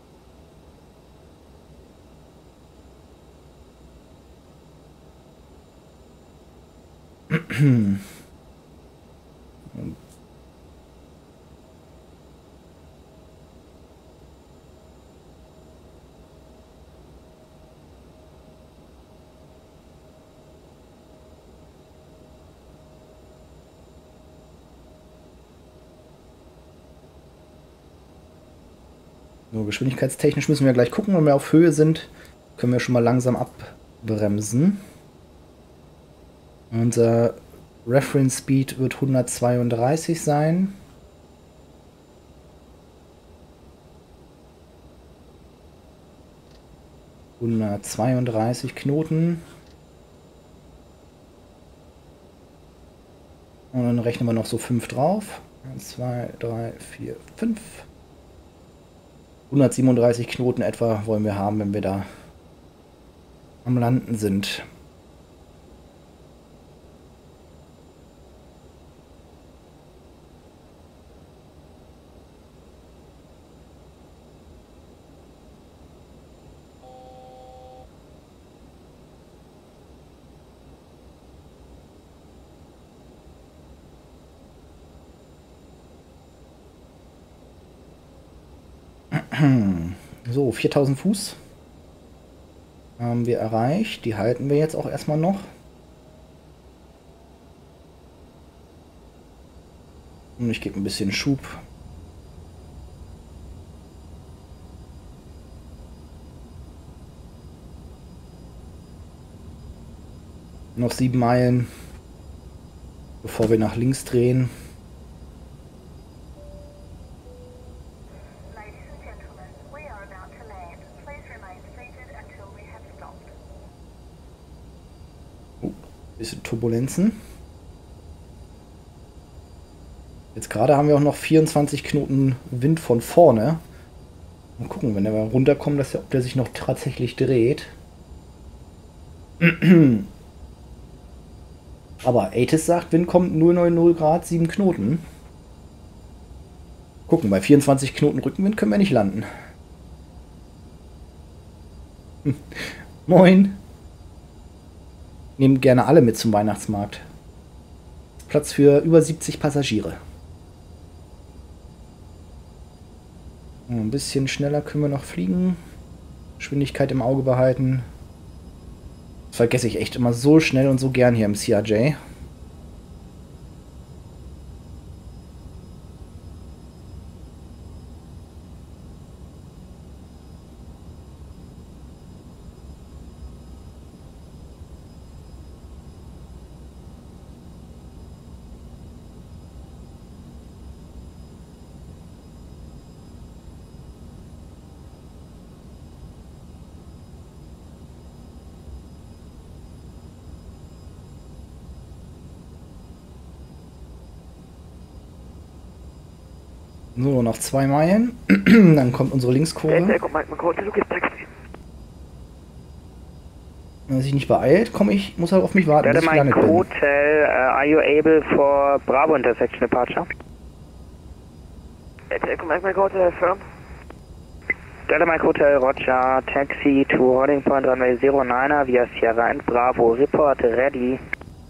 So, geschwindigkeitstechnisch müssen wir gleich gucken, wenn wir auf Höhe sind, können wir schon mal langsam abbremsen. Unser Reference Speed wird hundertzweiunddreißig sein. hundertzweiunddreißig Knoten. Und dann rechnen wir noch so fünf drauf. eins, zwei, drei, vier, fünf. hundertsiebenunddreißig Knoten etwa wollen wir haben, wenn wir da am Landen sind. So, viertausend Fuß haben wir erreicht. Die halten wir jetzt auch erstmal noch. Und ich gebe ein bisschen Schub. Noch sieben Meilen, bevor wir nach links drehen. Bisschen Turbulenzen. Jetzt gerade haben wir auch noch vierundzwanzig Knoten Wind von vorne. Mal gucken, wenn wir runterkommen, dass der, ob der sich noch tatsächlich dreht. Aber Atis sagt, Wind kommt null Komma neun null Grad, sieben Knoten. Gucken, bei vierundzwanzig Knoten Rückenwind können wir nicht landen. Moin. Nehmen gerne alle mit zum Weihnachtsmarkt. Platz für über siebzig Passagiere. Ein bisschen schneller können wir noch fliegen. Geschwindigkeit im Auge behalten. Das vergesse ich echt immer so schnell und so gern hier im C R J. So, noch zwei Meilen. Dann kommt unsere Linkskurve. Wenn er sich nicht beeilt, komme ich, muss er auf mich warten, bis ich gelandet bin. Hotel, uh, are you able for Bravo intersection departure? Delta Mike Hotel, firm. Delta Mike Hotel, Roger, taxi to holding point runway zero niner via Sierra and Bravo, report ready.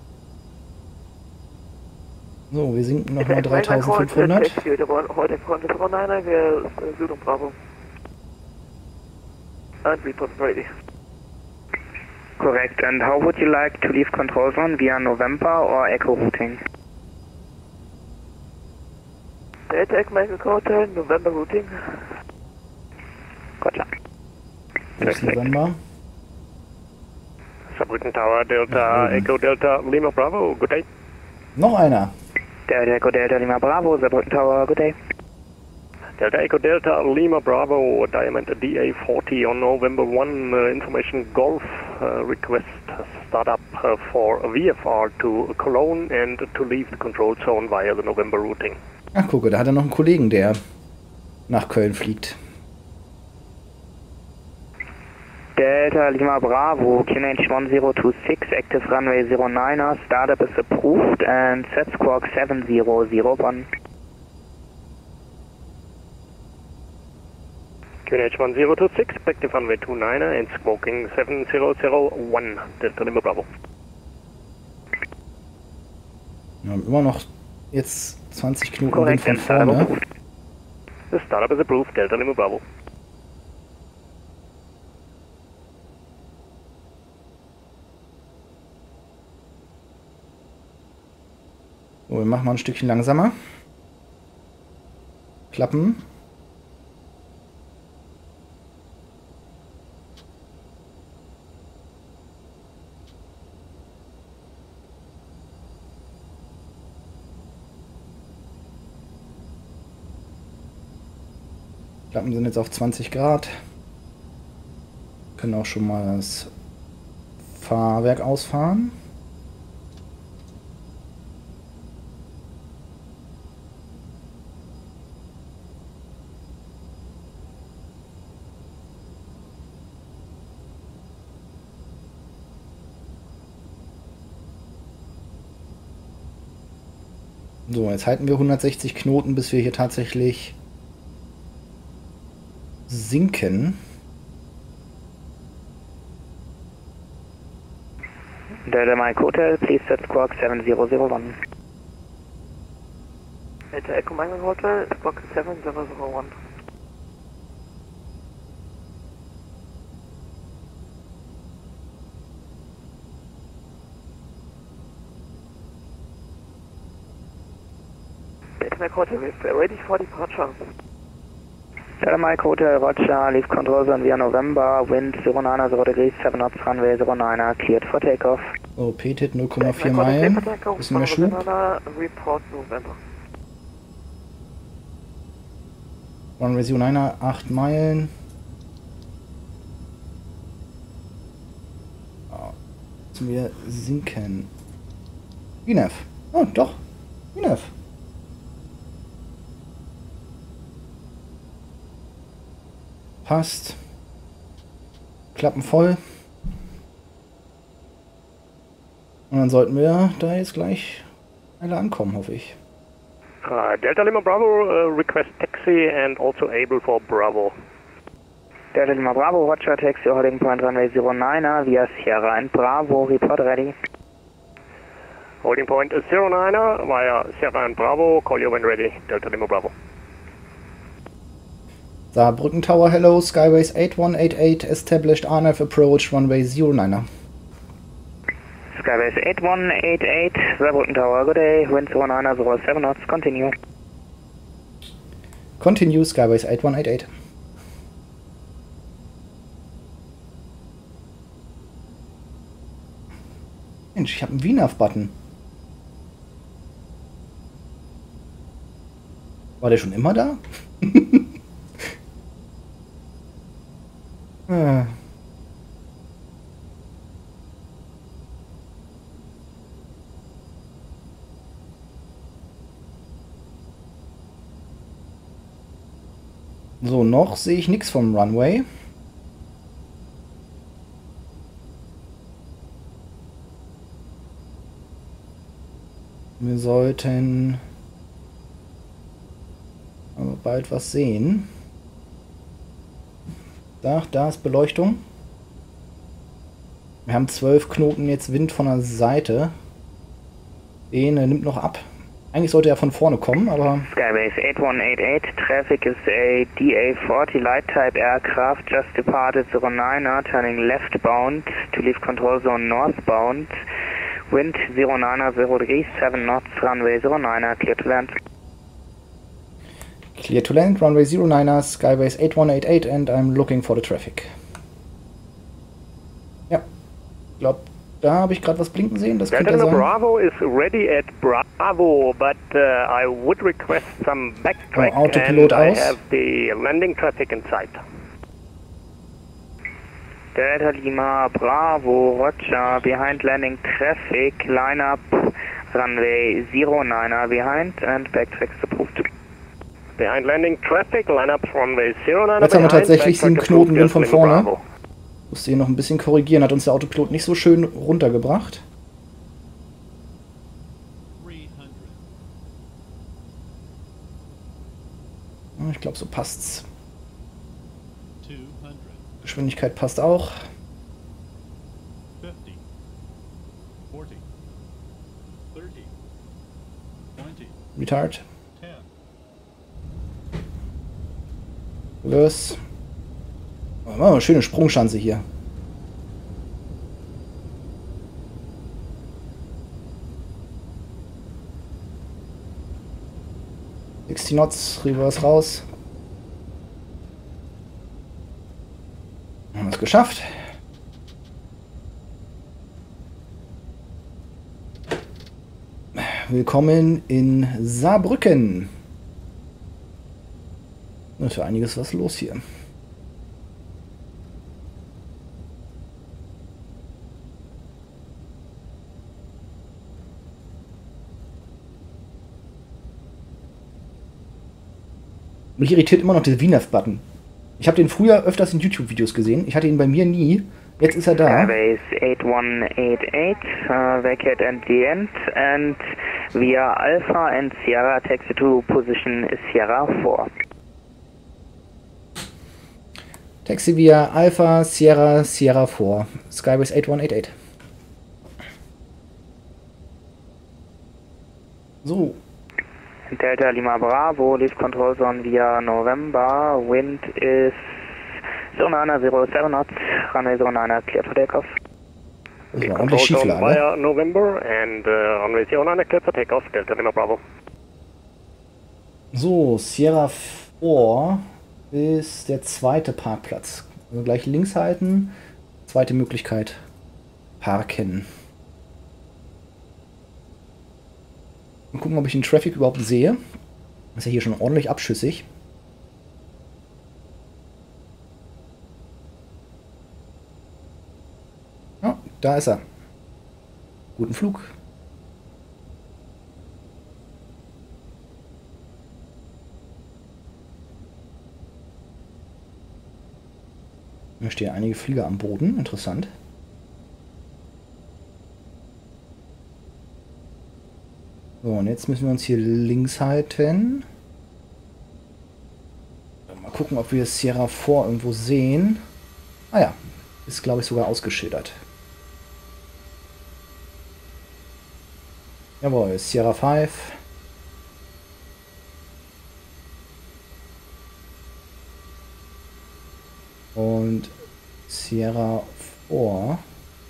So, wir sinken nochmal dreitausendfünfhundert. Heute Point zero niner, wir Süd und Bravo. And report ready. Correct. And how would you like to leave control zone, via November or Echo routing? Delta Echo Mike Hotel, November routing. Gotcha. Bis November. Saarbrücken Tower, Delta Echo Delta Lima Bravo, good day. Noch einer. Delta Echo Delta Lima Bravo, Saarbrücken Tower, good day. Delta Echo Delta Lima Bravo, Diamond D A forty on November one, uh, information Golf, uh, request startup uh, for V F R to Cologne and to leave the control zone via the November routing. Ach, gucke, da hat er noch einen Kollegen, der nach Köln fliegt. Delta Lima Bravo, Q N H one zero two six, active runway zero niner, startup is approved and set squawk seven zero zero one. Q N H one zero two six, active runway two niner and squawking seven zero zero one, Delta Lima Bravo. Wir haben immer noch jetzt zwanzig Knoten Wind von vorne. The startup is approved, Delta Lima Bravo. So, wir machen mal ein Stückchen langsamer. Klappen. Klappen sind jetzt auf zwanzig Grad. Können auch schon mal das Fahrwerk ausfahren. So, jetzt halten wir hundertsechzig Knoten, bis wir hier tatsächlich sinken. Delta Mike Hotel, please set squawk seven zero zero one. Delta Echo Mike Hotel, squawk seven zero zero one. Delta Mike Hotel, we're ready for departure. Delta Mike Hotel, Roger, leave control zone via November, wind zero niner zero degrees, seven knots, runway zero niner, cleared for takeoff. So, P T I T null Komma vier Meilen, bisschen mehr Schub. Report November. Runway zero niner, acht Meilen. Oh, müssen wir sinken. V N A V. Oh, doch. V N A V. Passt. Klappen voll. Und dann sollten wir da jetzt gleich alle ankommen, hoffe ich. Uh, Delta Lima Bravo, uh, request taxi and also able for Bravo. Delta Lima Bravo, Roger, taxi holding point runway zero niner via Sierra and Bravo, report ready. Holding point zero niner via Sierra and Bravo, call you when ready, Delta Lima Bravo. Saarbrücken Tower, hello, Skyways eight one eight eight, established R N F approach, runway zero niner. Skyways eight one eight eight, Saarbrücken Tower, good day, wind zero niner zero seven knots, continue. Continue, Skyways eight one eight eight. Mensch, ich habe einen V N A V-Button. War der schon immer da? ah. So, noch sehe ich nichts vom Runway. Wir sollten aber bald was sehen. Da, da ist Beleuchtung. Wir haben zwölf Knoten jetzt Wind von der Seite. Den nimmt noch ab. Eigentlich sollte er von vorne kommen, aber... Skybase eight one eight eight, traffic is a D A forty light type aircraft just departed zero niner, turning leftbound to leave control zone northbound. Wind zero niner zero degrees, seven knots, runway zero niner, clear to land. Clear to land, runway zero niner, Skybase eight one eight eight and I'm looking for the traffic. Ja, ich glaube, da habe ich gerade was blinken sehen. Das könnte Delta sein. Bravo is ready at Bravo, but uh, I would request some backtrack oh, Autopilot and I aus. have the landing traffic in sight. Delta Lima Bravo, Roger, behind landing traffic, line up, runway zero niner behind and backtracks approved. Behind landing traffic, line up runway zero niner. Jetzt haben wir tatsächlich sieben Knoten drin von vorne. Bravo. Musste hier noch ein bisschen korrigieren, hat uns der Autopilot nicht so schön runtergebracht. Ich glaube, so passt's. Geschwindigkeit passt auch. Retard. Reverse. Oh, eine schöne Sprungschanze hier. sechzig Knots, Reverse raus. Haben wir es geschafft. Willkommen in Saarbrücken. Da ist ja einiges was los hier. Mich irritiert immer noch der V NAV-Button. Ich habe den früher öfters in YouTube-Videos gesehen. Ich hatte ihn bei mir nie. Jetzt ist er da. Skybase eight one eight eight, uh, vacate at the end and via Alpha and Sierra taxi to position Sierra four. Taxi via Alpha Sierra Sierra four. Skybase eight one eight eight. So. Delta Lima Bravo, leave control zone via November, wind is zero niner zero seven knots, runway zero niner, clear for takeoff. Das war ordentlich Schieflage. Via November and uh, runway zero niner, clear for takeoff, Delta Lima Bravo. So, Sierra four ist der zweite Parkplatz. Also gleich links halten, zweite Möglichkeit, parken. Mal gucken, ob ich den Traffic überhaupt sehe. Ist ja hier schon ordentlich abschüssig. Oh, da ist er. Guten Flug. Hier stehen einige Flieger am Boden. Interessant. So, und jetzt müssen wir uns hier links halten. Mal gucken, ob wir Sierra four irgendwo sehen. Ah ja, ist glaube ich sogar ausgeschildert. Jawohl, Sierra five. Und Sierra four.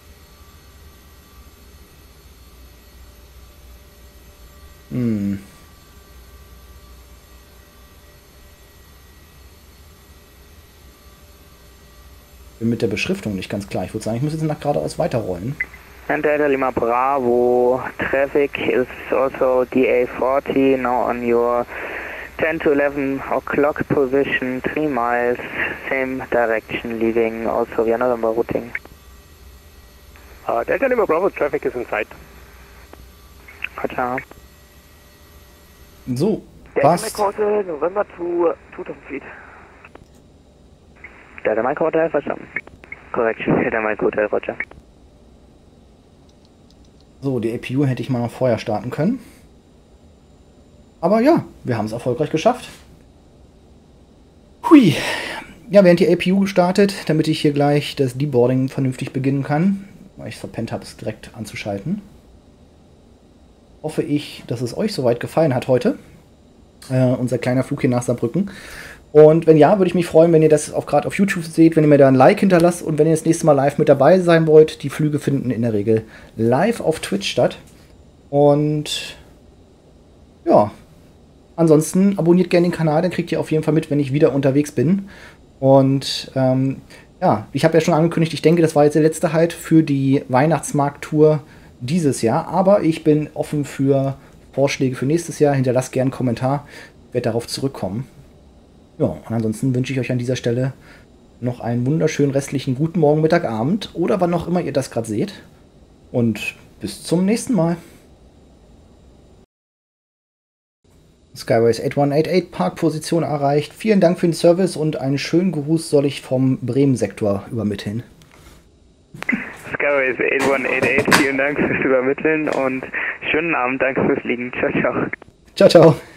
Hm. Bin mit der Beschriftung nicht ganz klar. Ich würde sagen, ich muss jetzt nach geradeaus weiterrollen. And Delta Lima Bravo, traffic is also D A forty, now on your ten to eleven o'clock position, three miles, same direction, leaving also via November routing. Uh, Delta Lima Bravo, traffic is in sight. Roger. So, Delta passt. Mike Hotel, November to two thousand feet. Delta Mike Hotel, verstanden. Correction, Delta Mike Hotel, Roger. So, die A P U hätte ich mal vorher starten können. Aber ja, wir haben es erfolgreich geschafft. Hui. Ja, während die A P U gestartet, damit ich hier gleich das Deboarding vernünftig beginnen kann, weil ich es verpennt habe, es direkt anzuschalten. hoffe ich, dass es euch soweit gefallen hat heute. Äh, unser kleiner Flug hier nach Saarbrücken. Und wenn ja, würde ich mich freuen, wenn ihr das auch gerade auf YouTube seht, wenn ihr mir da ein Like hinterlasst und wenn ihr das nächste Mal live mit dabei sein wollt. Die Flüge finden in der Regel live auf Twitch statt. Und ja, ansonsten abonniert gerne den Kanal, dann kriegt ihr auf jeden Fall mit, wenn ich wieder unterwegs bin. Und ähm, ja, ich habe ja schon angekündigt, ich denke, das war jetzt der letzte Halt für die Weihnachtsmarkt-Tour dieses Jahr. Aber ich bin offen für Vorschläge für nächstes Jahr. Hinterlasst gerne einen Kommentar, ich werde darauf zurückkommen. Ja, und ansonsten wünsche ich euch an dieser Stelle noch einen wunderschönen restlichen guten Morgen, Mittag, Abend oder wann auch immer ihr das gerade seht. Und bis zum nächsten Mal. Skyways acht eins acht acht, Parkposition erreicht. Vielen Dank für den Service und einen schönen Gruß soll ich vom Bremen-Sektor übermitteln. Skyways acht eins acht acht, vielen Dank fürs Übermitteln und schönen Abend, danke fürs Fliegen. Ciao, ciao. Ciao, ciao.